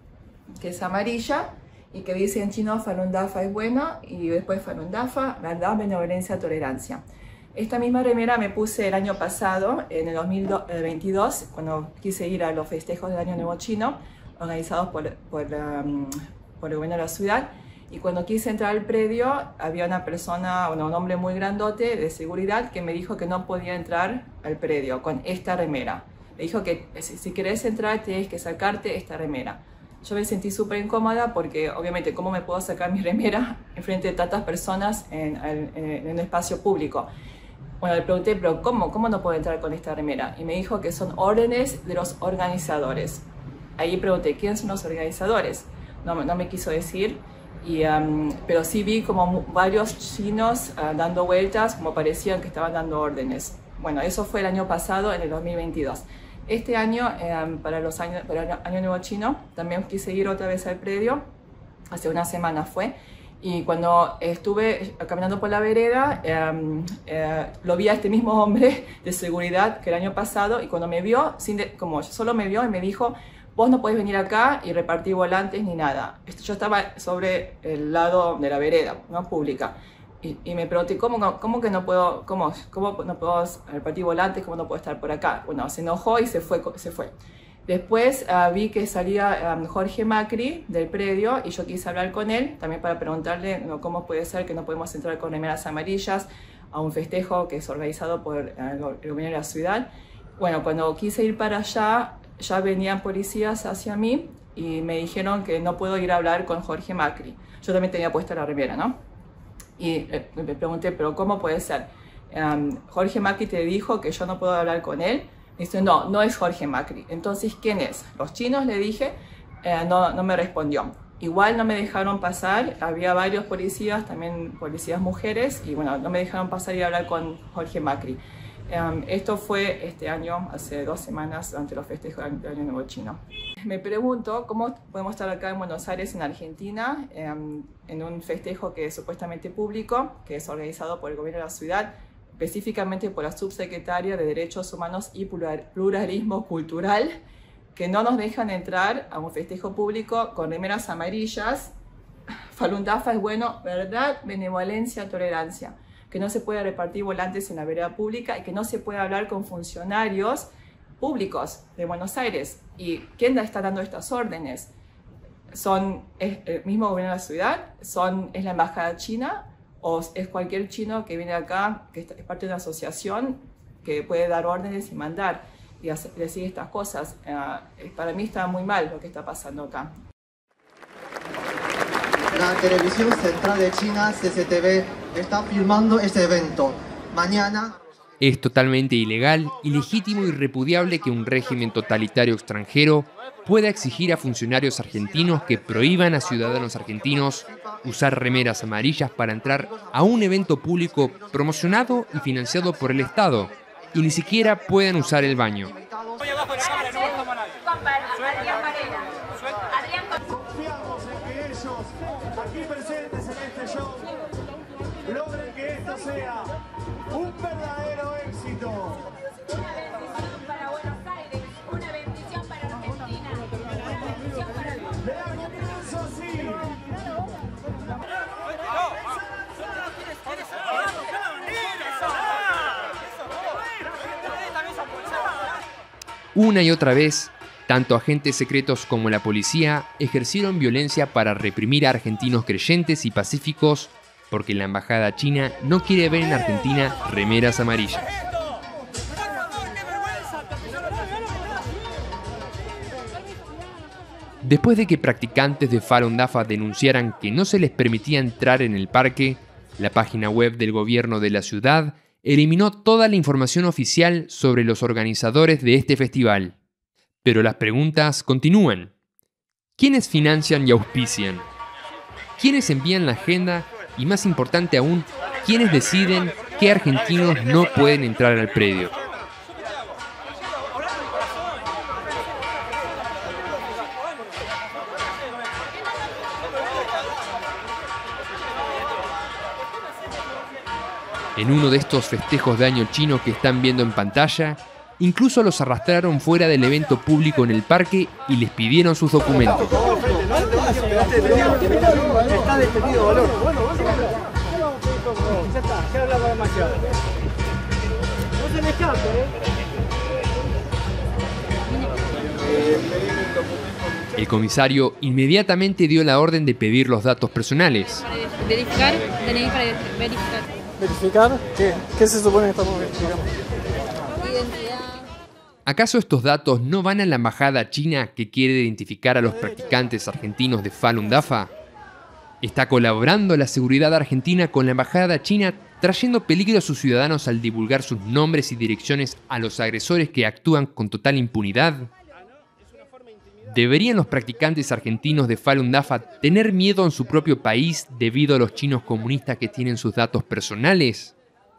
T: que es amarilla, y que dice en chino Falun Dafa es bueno y después Falun Dafa, verdad, benevolencia, tolerancia. Esta misma remera me puse el año pasado, en el dos mil veintidós, cuando quise ir a los festejos del Año Nuevo Chino, organizados por, por, um, por el gobierno de la ciudad, y cuando quise entrar al predio había una persona, un hombre muy grandote de seguridad que me dijo que no podía entrar al predio con esta remera. Me dijo que si, si querés entrar tienes que sacarte esta remera. Yo me sentí súper incómoda porque obviamente cómo me puedo sacar mi remera en frente de tantas personas en, en, en un espacio público. Bueno, le pregunté, pero ¿cómo? ¿Cómo no puedo entrar con esta remera? Y me dijo que son órdenes de los organizadores. Ahí pregunté, ¿quiénes son los organizadores? No, no me quiso decir, y, um, pero sí vi como varios chinos uh, dando vueltas, como parecían que estaban dando órdenes. Bueno, eso fue el año pasado, en el dos mil veintidós. Este año, eh, para, los años, para el Año Nuevo Chino, también quise ir otra vez al predio, hace una semana fue, y cuando estuve caminando por la vereda, eh, eh, lo vi a este mismo hombre de seguridad que el año pasado, y cuando me vio, sin de, como solo me vio y me dijo, vos no podés venir acá y repartir volantes ni nada. Yo estaba sobre el lado de la vereda, no pública. Y, y me pregunté, ¿cómo, cómo que no puedo, cómo, cómo no puedo repartir volantes, cómo no puedo estar por acá? Bueno, se enojó y se fue. Se fue. Después uh, vi que salía um, Jorge Macri del predio y yo quise hablar con él, también para preguntarle no, cómo puede ser que no podemos entrar con remeras amarillas a un festejo que es organizado por uh, el gobierno de la ciudad. Bueno, cuando quise ir para allá, ya venían policías hacia mí y me dijeron que no puedo ir a hablar con Jorge Macri. Yo también tenía puesta la remera, ¿no? Y me pregunté, ¿pero cómo puede ser? Um, Jorge Macri te dijo que yo no puedo hablar con él. Me dice, no, no es Jorge Macri. Entonces, ¿quién es? Los chinos, le dije, eh, no, no me respondió. Igual no me dejaron pasar, había varios policías, también policías mujeres, y bueno, no me dejaron pasar y hablar con Jorge Macri. Um, esto fue este año, hace dos semanas, durante los festejos del Año Nuevo Chino. Me pregunto cómo podemos estar acá en Buenos Aires, en Argentina, um, en un festejo que es supuestamente público, que es organizado por el gobierno de la ciudad, específicamente por la subsecretaria de Derechos Humanos y Pluralismo Cultural, que no nos dejan entrar a un festejo público con remeras amarillas, Falun Dafa es bueno, verdad, benevolencia, tolerancia. Que no se puede repartir volantes en la vereda pública y que no se puede hablar con funcionarios públicos de Buenos Aires. ¿Y quién está dando estas órdenes? Son es el mismo gobierno de la ciudad, son, es la embajada china o es cualquier chino que viene acá, que es parte de una asociación que puede dar órdenes y mandar y hacer, decir estas cosas. Uh, para mí está muy mal lo que está pasando acá.
U: La televisión central de China, C C T V, está filmando este evento. Mañana...
A: Es totalmente ilegal, ilegítimo y repudiable que un régimen totalitario extranjero pueda exigir a funcionarios argentinos que prohíban a ciudadanos argentinos usar remeras amarillas para entrar a un evento público promocionado y financiado por el Estado, y ni siquiera puedan usar el baño.
I: Confiamos en que ellos, aquí presentes en este show, logren que esto sea un verdadero éxito.
V: Una bendición para Buenos Aires, una bendición para Argentina, una bendición para el mundo.
I: Veamos que eso así.
A: Una y otra vez, tanto agentes secretos como la policía ejercieron violencia para reprimir a argentinos creyentes y pacíficos porque la embajada china no quiere ver en Argentina remeras amarillas. Después de que practicantes de Falun Dafa denunciaran que no se les permitía entrar en el parque, la página web del gobierno de la ciudad eliminó toda la información oficial sobre los organizadores de este festival. Pero las preguntas continúan. ¿Quiénes financian y auspician? ¿Quiénes envían la agenda? Y más importante aún, ¿quiénes deciden qué argentinos no pueden entrar al predio? En uno de estos festejos de Año Chino que están viendo en pantalla, incluso los arrastraron fuera del evento público en el parque y les pidieron sus documentos.
I: Está detenido, valor. Ya está, ya hablamos demasiado. No se me escape, ¿eh?
A: El comisario inmediatamente dio la orden de pedir los datos personales.
V: Verificar, D N I para verificar.
N: ¿Verificar? ¿Qué? ¿Qué se supone que estamos verificando?
V: Identidad.
A: ¿Acaso estos datos no van a la embajada china que quiere identificar a los practicantes argentinos de Falun Dafa? ¿Está colaborando la seguridad argentina con la embajada china trayendo peligro a sus ciudadanos al divulgar sus nombres y direcciones a los agresores que actúan con total impunidad? ¿Deberían los practicantes argentinos de Falun Dafa tener miedo en su propio país debido a los chinos comunistas que tienen sus datos personales?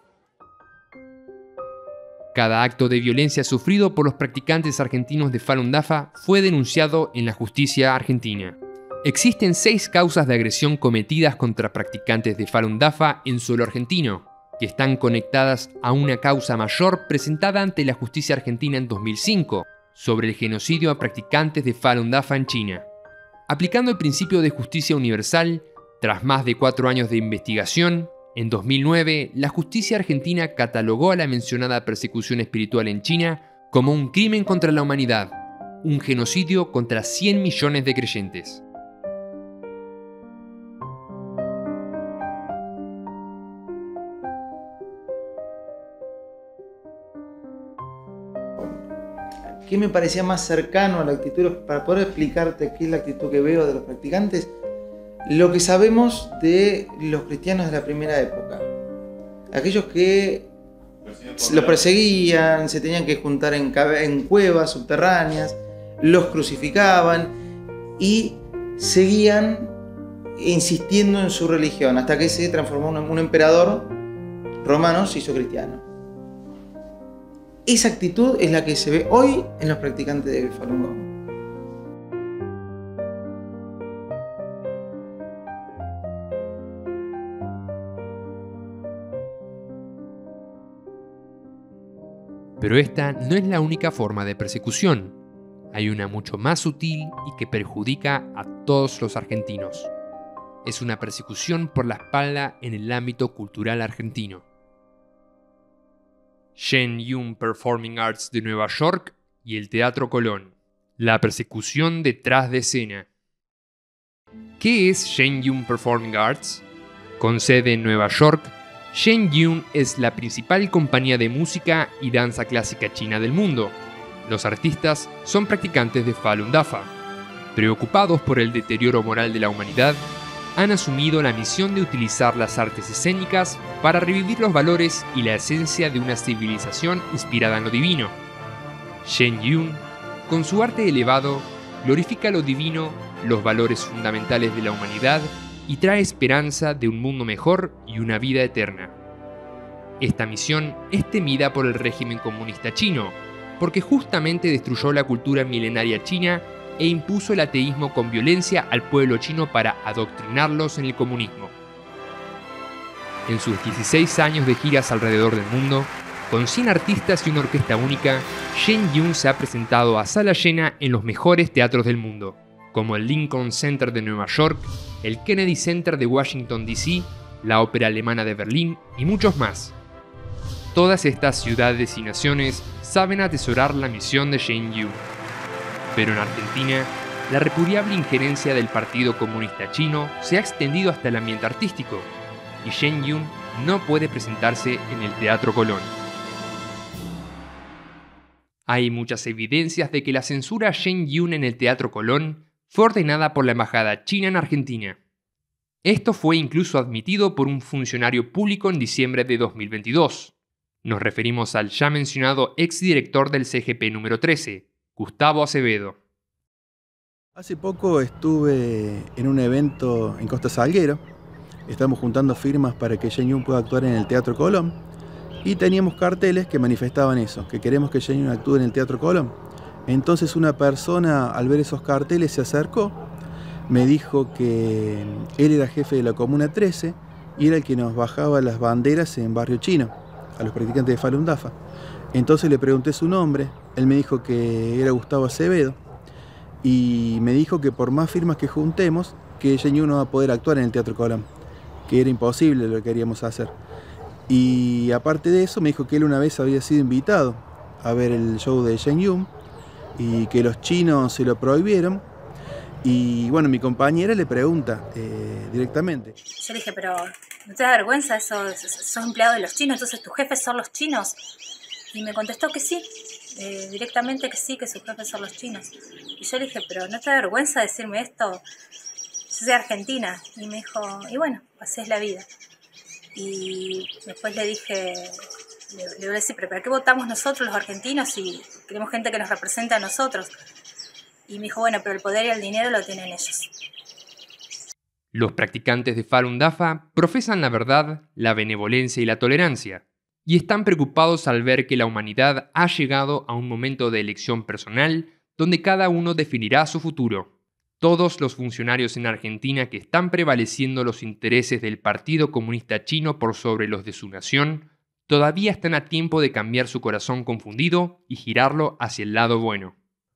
A: Cada acto de violencia sufrido por los practicantes argentinos de Falun Dafa fue denunciado en la justicia argentina. Existen seis causas de agresión cometidas contra practicantes de Falun Dafa en suelo argentino, que están conectadas a una causa mayor presentada ante la justicia argentina en dos mil cinco, sobre el genocidio a practicantes de Falun Dafa en China. Aplicando el principio de justicia universal, tras más de cuatro años de investigación, en dos mil nueve, la justicia argentina catalogó a la mencionada persecución espiritual en China como un crimen contra la humanidad, un genocidio contra cien millones de creyentes.
W: ¿Qué me parecía más cercano a la actitud? Para poder explicarte qué es la actitud que veo de los practicantes, lo que sabemos de los cristianos de la primera época. Aquellos que los perseguían, se tenían que juntar en, en cuevas subterráneas, los crucificaban y seguían insistiendo en su religión hasta que se transformó un, un emperador romano, se hizo cristiano. Esa actitud es la que se ve hoy en los practicantes de Falun Gong.
A: Pero esta no es la única forma de persecución. Hay una mucho más sutil y que perjudica a todos los argentinos. es una persecución por la espalda en el ámbito cultural argentino. Shen Yun Performing Arts de Nueva York y el Teatro Colón. La persecución detrás de escena. ¿Qué es Shen Yun Performing Arts? Con sede en Nueva York, Shen Yun es la principal compañía de música y danza clásica china del mundo. Los artistas son practicantes de Falun Dafa. Preocupados por el deterioro moral de la humanidad, han asumido la misión de utilizar las artes escénicas para revivir los valores y la esencia de una civilización inspirada en lo divino. Shen Yun, con su arte elevado, glorifica lo divino, los valores fundamentales de la humanidad y trae esperanza de un mundo mejor y una vida eterna. Esta misión es temida por el régimen comunista chino, porque justamente destruyó la cultura milenaria china e impuso el ateísmo con violencia al pueblo chino para adoctrinarlos en el comunismo. En sus dieciséis años de giras alrededor del mundo, con cien artistas y una orquesta única, Shen Yun se ha presentado a sala llena en los mejores teatros del mundo, como el Lincoln Center de Nueva York, el Kennedy Center de Washington D C, la Ópera Alemana de Berlín y muchos más. Todas estas ciudades y naciones saben atesorar la misión de Shen Yun. Pero en Argentina, la repudiable injerencia del Partido Comunista Chino se ha extendido hasta el ambiente artístico, y Shen Yun no puede presentarse en el Teatro Colón. Hay muchas evidencias de que la censura a Shen Yun en el Teatro Colón fue ordenada por la Embajada China en Argentina. Esto fue incluso admitido por un funcionario público en diciembre de dos mil veintidós. Nos referimos al ya mencionado exdirector del C G P número trece, Gustavo Acevedo.
B: Hace poco estuve en un evento en Costa Salguero. Estamos juntando firmas para que Shen Yun pueda actuar en el Teatro Colón. Y teníamos carteles que manifestaban eso, que queremos que Shen Yun actúe en el Teatro Colón. Entonces una persona, al ver esos carteles, se acercó, me dijo que él era jefe de la Comuna trece y era el que nos bajaba las banderas en Barrio Chino, a los practicantes de Falun Dafa. Entonces le pregunté su nombre, él me dijo que era Gustavo Acevedo y me dijo que por más firmas que juntemos, que Shen Yun no va a poder actuar en el Teatro Colón, que era imposible lo que queríamos hacer. Y aparte de eso me dijo que él una vez había sido invitado a ver el show de Shen Yun y que los chinos se lo prohibieron. Y bueno, mi compañera le pregunta eh, directamente.
E: Yo le dije, pero ¿no te da vergüenza eso? ¿Sos empleado de los chinos? Entonces tus jefes son los chinos. Y me contestó que sí, eh, directamente que sí, que sus jefes son los chinos. Y yo le dije, pero ¿no te da vergüenza decirme esto? Yo soy de Argentina. Y me dijo, y bueno, así es la vida. Y después le dije, le, le voy a decir, pero ¿para qué votamos nosotros los argentinos si queremos gente que nos represente a nosotros? Y me dijo, bueno, pero el poder y el dinero lo tienen ellos.
A: Los practicantes de Falun Dafa profesan la verdad, la benevolencia y la tolerancia, y están preocupados al ver que la humanidad ha llegado a un momento de elección personal donde cada uno definirá su futuro. Todos los funcionarios en Argentina que están prevaleciendo los intereses del Partido Comunista Chino por sobre los de su nación, todavía están a tiempo de cambiar su corazón confundido y girarlo hacia el lado bueno.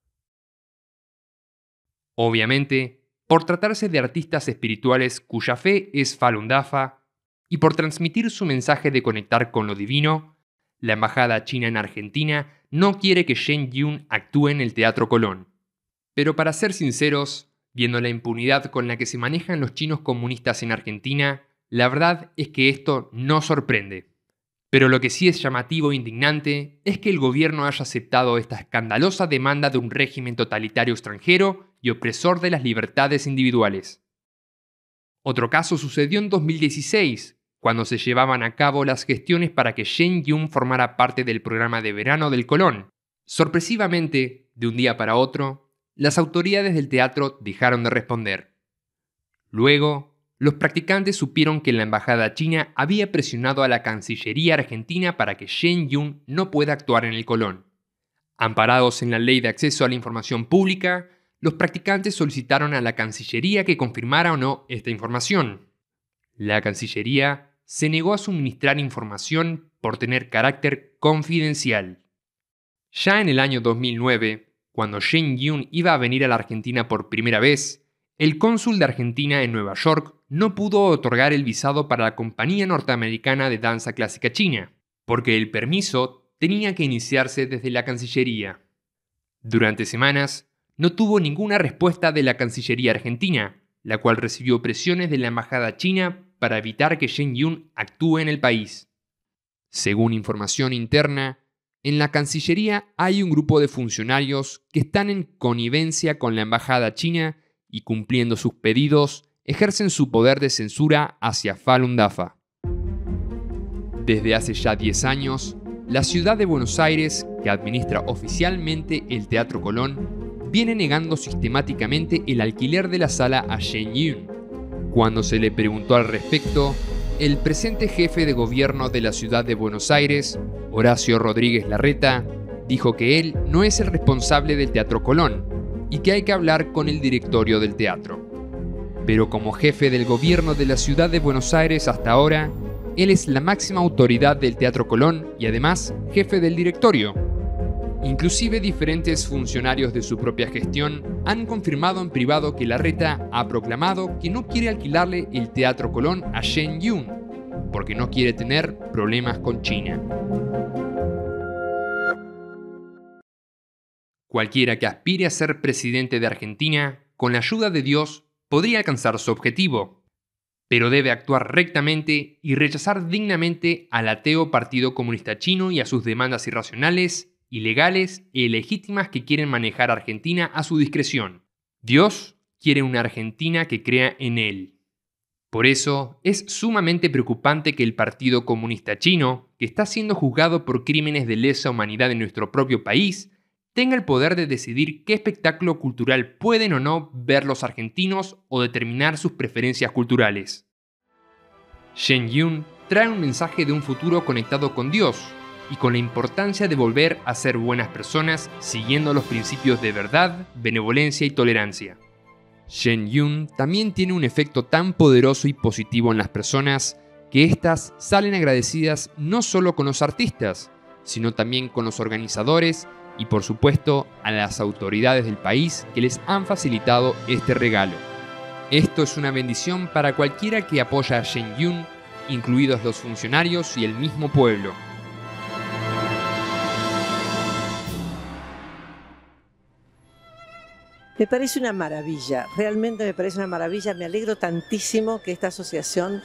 A: Obviamente, por tratarse de artistas espirituales cuya fe es Falun Dafa, y por transmitir su mensaje de conectar con lo divino, la Embajada China en Argentina no quiere que Shen Yun actúe en el Teatro Colón. Pero para ser sinceros, viendo la impunidad con la que se manejan los chinos comunistas en Argentina, la verdad es que esto no sorprende. Pero lo que sí es llamativo e indignante es que el gobierno haya aceptado esta escandalosa demanda de un régimen totalitario extranjero y opresor de las libertades individuales. Otro caso sucedió en dos mil dieciséis, cuando se llevaban a cabo las gestiones para que Shen Yun formara parte del programa de verano del Colón. Sorpresivamente, de un día para otro, las autoridades del teatro dejaron de responder. Luego, los practicantes supieron que la embajada china había presionado a la Cancillería argentina para que Shen Yun no pueda actuar en el Colón. Amparados en la Ley de Acceso a la Información Pública, los practicantes solicitaron a la Cancillería que confirmara o no esta información. La Cancillería se negó a suministrar información por tener carácter confidencial. Ya en el año dos mil nueve, cuando Shen Yun iba a venir a la Argentina por primera vez, el cónsul de Argentina en Nueva York no pudo otorgar el visado para la compañía norteamericana de danza clásica china, porque el permiso tenía que iniciarse desde la Cancillería. Durante semanas, no tuvo ninguna respuesta de la Cancillería argentina, la cual recibió presiones de la embajada china para evitar que Shen Yun actúe en el país. Según información interna, en la Cancillería hay un grupo de funcionarios que están en connivencia con la embajada china y, cumpliendo sus pedidos, ejercen su poder de censura hacia Falun Dafa. Desde hace ya diez años, la ciudad de Buenos Aires, que administra oficialmente el Teatro Colón, viene negando sistemáticamente el alquiler de la sala a Shen Yun. Cuando se le preguntó al respecto, el presente jefe de gobierno de la ciudad de Buenos Aires, Horacio Rodríguez Larreta, dijo que él no es el responsable del Teatro Colón y que hay que hablar con el directorio del teatro. Pero como jefe del gobierno de la ciudad de Buenos Aires hasta ahora, él es la máxima autoridad del Teatro Colón y además jefe del directorio. Inclusive diferentes funcionarios de su propia gestión han confirmado en privado que Larreta ha proclamado que no quiere alquilarle el Teatro Colón a Shen Yun, porque no quiere tener problemas con China. Cualquiera que aspire a ser presidente de Argentina, con la ayuda de Dios, podría alcanzar su objetivo, pero debe actuar rectamente y rechazar dignamente al ateo Partido Comunista Chino y a sus demandas irracionales, ilegales e ilegítimas que quieren manejar a Argentina a su discreción. Dios quiere una Argentina que crea en Él. Por eso, es sumamente preocupante que el Partido Comunista Chino, que está siendo juzgado por crímenes de lesa humanidad en nuestro propio país, tenga el poder de decidir qué espectáculo cultural pueden o no ver los argentinos o determinar sus preferencias culturales. Shen Yun trae un mensaje de un futuro conectado con Dios y con la importancia de volver a ser buenas personas siguiendo los principios de verdad, benevolencia y tolerancia. Shen Yun también tiene un efecto tan poderoso y positivo en las personas que éstas salen agradecidas no solo con los artistas, sino también con los organizadores y por supuesto a las autoridades del país que les han facilitado este regalo. Esto es una bendición para cualquiera que apoya a Shen Yun, incluidos los funcionarios y el mismo pueblo.
F: Me parece una maravilla, realmente me parece una maravilla. Me alegro tantísimo que esta asociación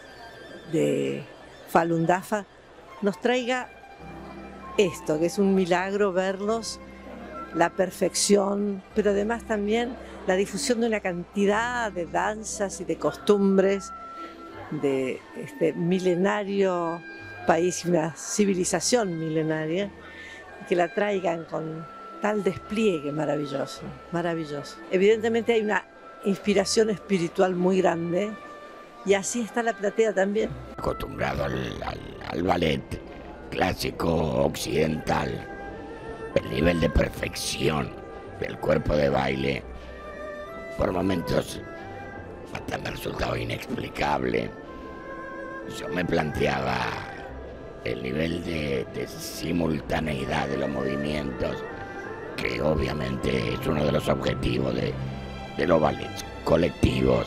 F: de Falun Dafa nos traiga esto, que es un milagro verlos, la perfección, pero además también la difusión de una cantidad de danzas y de costumbres de este milenario país y una civilización milenaria, que la traigan con tal despliegue maravilloso, maravilloso. Evidentemente hay una inspiración espiritual muy grande y así está la platea también.
G: Acostumbrado al, al, al ballet clásico occidental, el nivel de perfección del cuerpo de baile, por momentos hasta me resultaba inexplicable. Yo me planteaba el nivel de, de simultaneidad de los movimientos, que obviamente es uno de los objetivos de, de los ballets colectivos.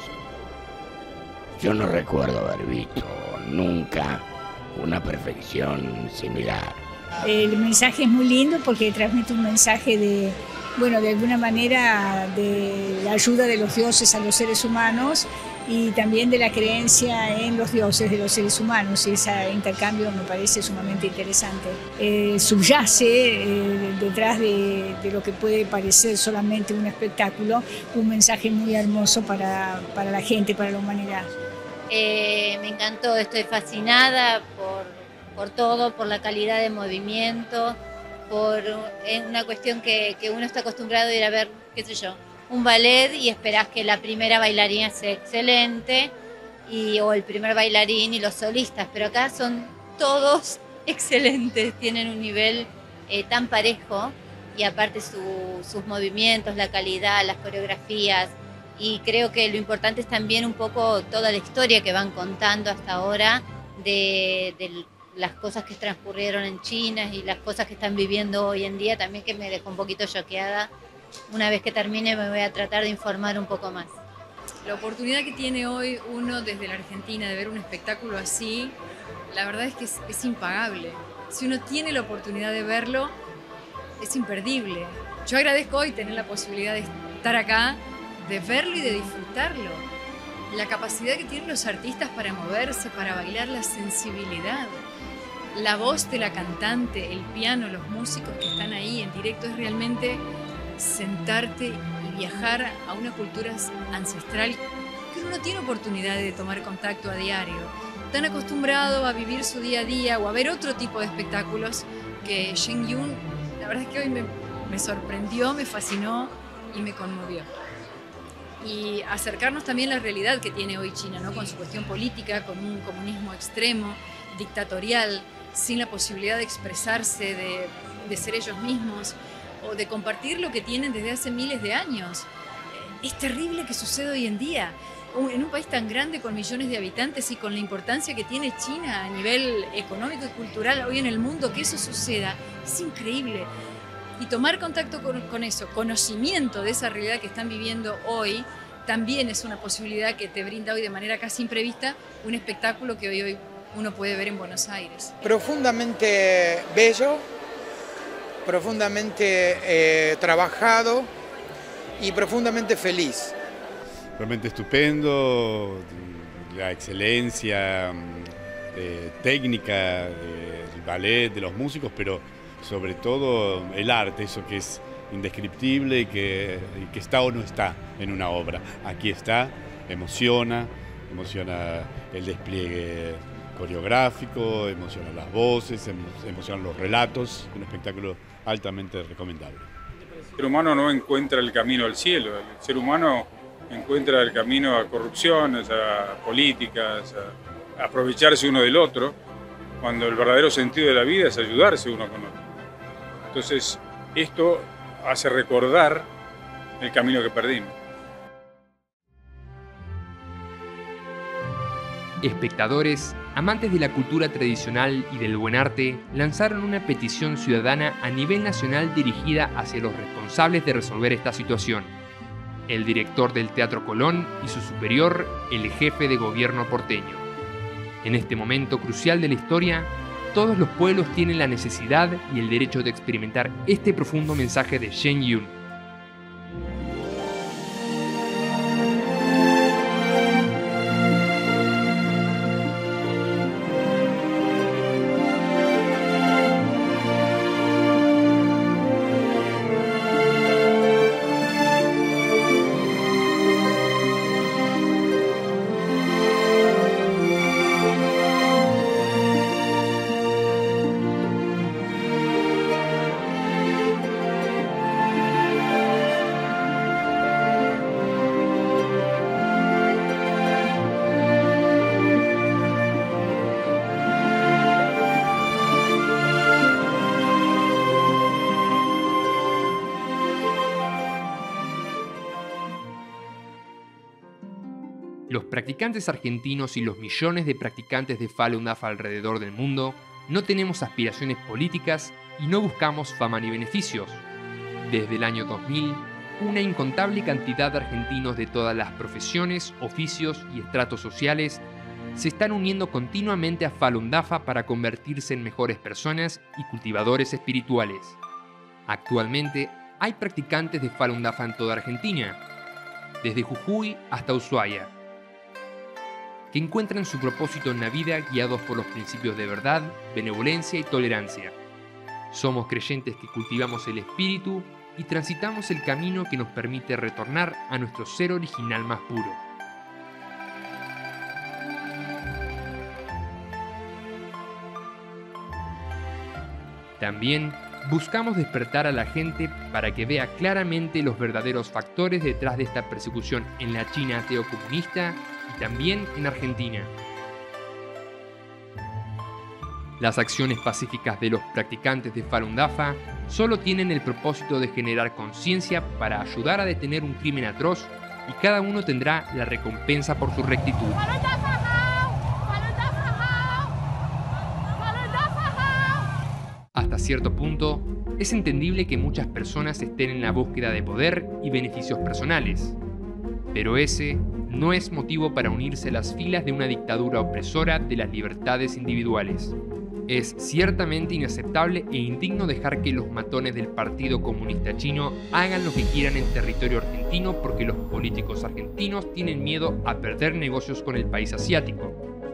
G: Yo no recuerdo haber visto nunca una perfección similar.
H: El mensaje es muy lindo porque transmite un mensaje de, bueno, de alguna manera de la ayuda de los dioses a los seres humanos y también de la creencia en los dioses de los seres humanos, y ese intercambio me parece sumamente interesante. Eh, subyace eh, detrás de, de lo que puede parecer solamente un espectáculo, un mensaje muy hermoso para, para la gente, para la humanidad.
X: Eh, me encantó, estoy fascinada por, por todo, por la calidad de movimiento, por una cuestión que, que uno está acostumbrado a ir a ver, qué sé yo, un ballet y esperás que la primera bailarina sea excelente, y, o el primer bailarín y los solistas, pero acá son todos excelentes, tienen un nivel eh, tan parejo, y aparte su, sus movimientos, la calidad, las coreografías, y creo que lo importante es también un poco toda la historia que van contando hasta ahora de, de las cosas que transcurrieron en China y las cosas que están viviendo hoy en día, también, que me dejó un poquito choqueada. Una vez que termine me voy a tratar de informar un poco más.
J: La oportunidad que tiene hoy uno desde la Argentina de ver un espectáculo así, la verdad es que es, es impagable. Si uno tiene la oportunidad de verlo, es imperdible. Yo agradezco hoy tener la posibilidad de estar acá, de verlo y de disfrutarlo. La capacidad que tienen los artistas para moverse, para bailar, la sensibilidad. La voz de la cantante, el piano, los músicos que están ahí en directo, es realmente sentarte y viajar a una cultura ancestral que uno no tiene oportunidad de tomar contacto a diario. Tan acostumbrado a vivir su día a día o a ver otro tipo de espectáculos que Shen Yun, la verdad es que hoy me, me sorprendió, me fascinó y me conmovió. Y acercarnos también a la realidad que tiene hoy China, ¿no? Con su cuestión política, con un comunismo extremo, dictatorial, sin la posibilidad de expresarse, de, de ser ellos mismos o de compartir lo que tienen desde hace miles de años. Es terrible que suceda hoy en día, en un país tan grande con millones de habitantes y con la importancia que tiene China a nivel económico y cultural hoy en el mundo, que eso suceda, es increíble. Y tomar contacto con, con eso, conocimiento de esa realidad que están viviendo hoy, también es una posibilidad que te brinda hoy de manera casi imprevista un espectáculo que hoy, hoy uno puede ver en Buenos Aires.
L: Profundamente bello, profundamente eh, trabajado y profundamente feliz.
O: Realmente estupendo, la excelencia eh, técnica del ballet, de los músicos, pero sobre todo el arte, eso que es indescriptible y que, y que está o no está en una obra. Aquí está, emociona, emociona el despliegue coreográfico, emociona las voces, emocionan los relatos, un espectáculo altamente recomendable.
P: El ser humano no encuentra el camino al cielo, el ser humano encuentra el camino a corrupciones, a políticas, a aprovecharse uno del otro, cuando el verdadero sentido de la vida es ayudarse uno con otro. Entonces, esto hace recordar el camino que perdimos.
A: Espectadores, amantes de la cultura tradicional y del buen arte, lanzaron una petición ciudadana a nivel nacional dirigida hacia los responsables de resolver esta situación. El director del Teatro Colón y su superior, el jefe de gobierno porteño. En este momento crucial de la historia, todos los pueblos tienen la necesidad y el derecho de experimentar este profundo mensaje de Shen Yun. Los practicantes argentinos y los millones de practicantes de Falun Dafa alrededor del mundo no tenemos aspiraciones políticas y no buscamos fama ni beneficios. Desde el año dos mil, una incontable cantidad de argentinos de todas las profesiones, oficios y estratos sociales se están uniendo continuamente a Falun Dafa para convertirse en mejores personas y cultivadores espirituales. Actualmente hay practicantes de Falun Dafa en toda Argentina, desde Jujuy hasta Ushuaia, que encuentran su propósito en la vida guiados por los principios de verdad, benevolencia y tolerancia. Somos creyentes que cultivamos el espíritu y transitamos el camino que nos permite retornar a nuestro ser original más puro. También buscamos despertar a la gente para que vea claramente los verdaderos factores detrás de esta persecución en la China ateo-comunista y también en Argentina. Las acciones pacíficas de los practicantes de Falun Dafa solo tienen el propósito de generar conciencia para ayudar a detener un crimen atroz y cada uno tendrá la recompensa por su rectitud. Hasta cierto punto, es entendible que muchas personas estén en la búsqueda de poder y beneficios personales. Pero ese no es motivo para unirse a las filas de una dictadura opresora de las libertades individuales. Es ciertamente inaceptable e indigno dejar que los matones del Partido Comunista Chino hagan lo que quieran en territorio argentino porque los políticos argentinos tienen miedo a perder negocios con el país asiático.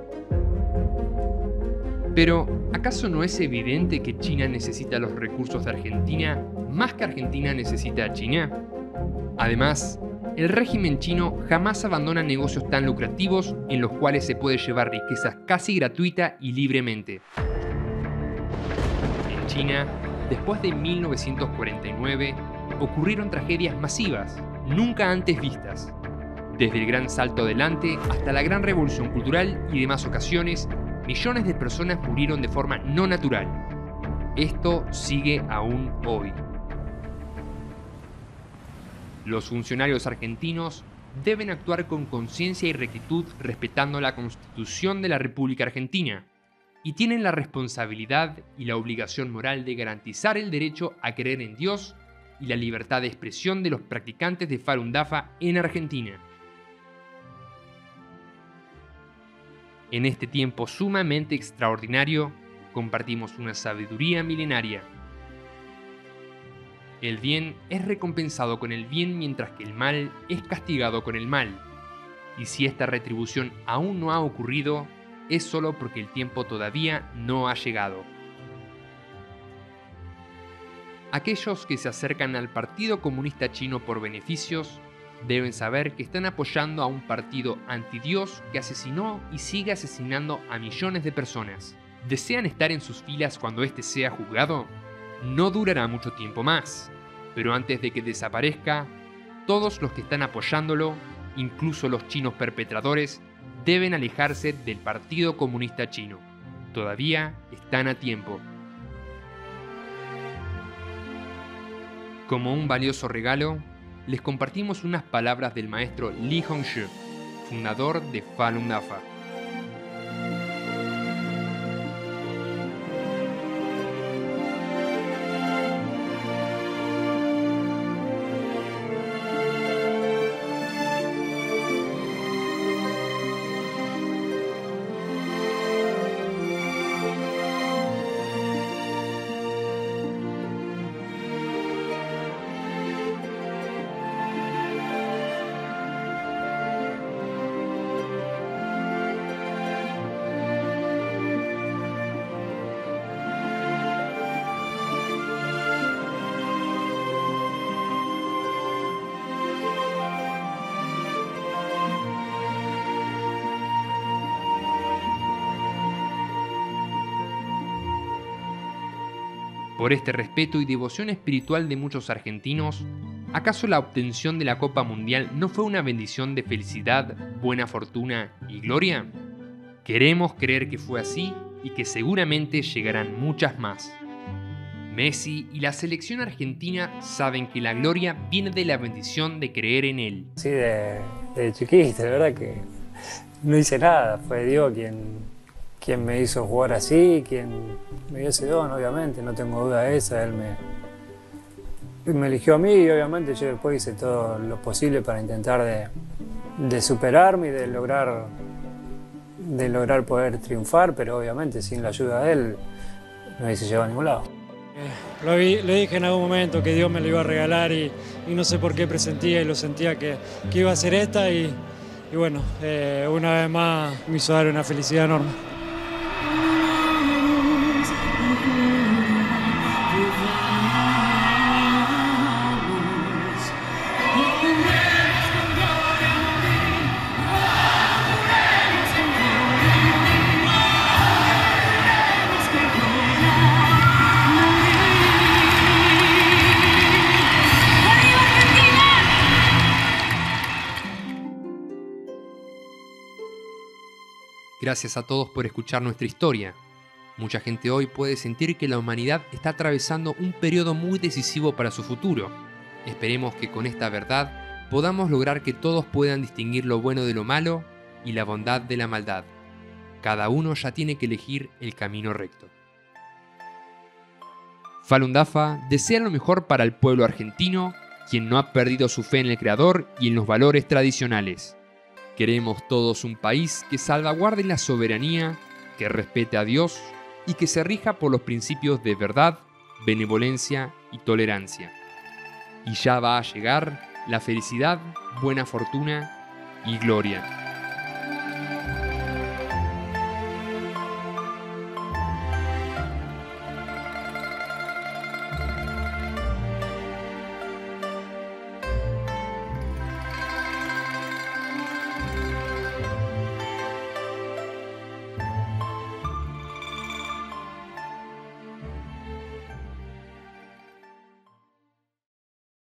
A: Pero, ¿acaso no es evidente que China necesita los recursos de Argentina más que Argentina necesita a China? Además, el régimen chino jamás abandona negocios tan lucrativos en los cuales se puede llevar riquezas casi gratuita y libremente. En China, después de mil novecientos cuarenta y nueve, ocurrieron tragedias masivas, nunca antes vistas. Desde el Gran Salto Adelante hasta la Gran Revolución Cultural y demás ocasiones, millones de personas murieron de forma no natural. Esto sigue aún hoy. Los funcionarios argentinos deben actuar con conciencia y rectitud respetando la Constitución de la República Argentina y tienen la responsabilidad y la obligación moral de garantizar el derecho a creer en Dios y la libertad de expresión de los practicantes de Falun Dafa en Argentina. En este tiempo sumamente extraordinario, compartimos una sabiduría milenaria. El bien es recompensado con el bien mientras que el mal es castigado con el mal. Y si esta retribución aún no ha ocurrido, es solo porque el tiempo todavía no ha llegado. Aquellos que se acercan al Partido Comunista Chino por beneficios deben saber que están apoyando a un partido antidios que asesinó y sigue asesinando a millones de personas. ¿Desean estar en sus filas cuando éste sea juzgado? No durará mucho tiempo más, pero antes de que desaparezca, todos los que están apoyándolo, incluso los chinos perpetradores, deben alejarse del Partido Comunista Chino. Todavía están a tiempo. Como un valioso regalo, les compartimos unas palabras del maestro Li Hongzhi, fundador de Falun Dafa. Por este respeto y devoción espiritual de muchos argentinos, ¿acaso la obtención de la Copa Mundial no fue una bendición de felicidad, buena fortuna y gloria? Queremos creer que fue así y que seguramente llegarán muchas más. Messi y la selección argentina saben que la gloria viene de la bendición de creer en él.
D: Sí, de, de chiquito, la verdad que no hice nada, fue Dios quien... quien me hizo jugar así, quien me dio ese don, obviamente, no tengo duda de esa, él me, me eligió a mí y obviamente yo después hice todo lo posible para intentar de, de superarme y de lograr, de lograr poder triunfar, pero obviamente sin la ayuda de él no hubiese llegado a ningún lado.
K: Eh, lo, vi, lo dije en algún momento que Dios me lo iba a regalar y, y no sé por qué presentía y lo sentía que, que iba a ser esta y, y bueno, eh, una vez más me hizo dar una felicidad enorme.
A: Gracias a todos por escuchar nuestra historia. Mucha gente hoy puede sentir que la humanidad está atravesando un periodo muy decisivo para su futuro. Esperemos que con esta verdad podamos lograr que todos puedan distinguir lo bueno de lo malo y la bondad de la maldad. Cada uno ya tiene que elegir el camino recto. Falun Dafa desea lo mejor para el pueblo argentino, quien no ha perdido su fe en el Creador y en los valores tradicionales. Queremos todos un país que salvaguarde la soberanía, que respete a Dios y que se rija por los principios de verdad, benevolencia y tolerancia. Y ya va a llegar la felicidad, buena fortuna y gloria.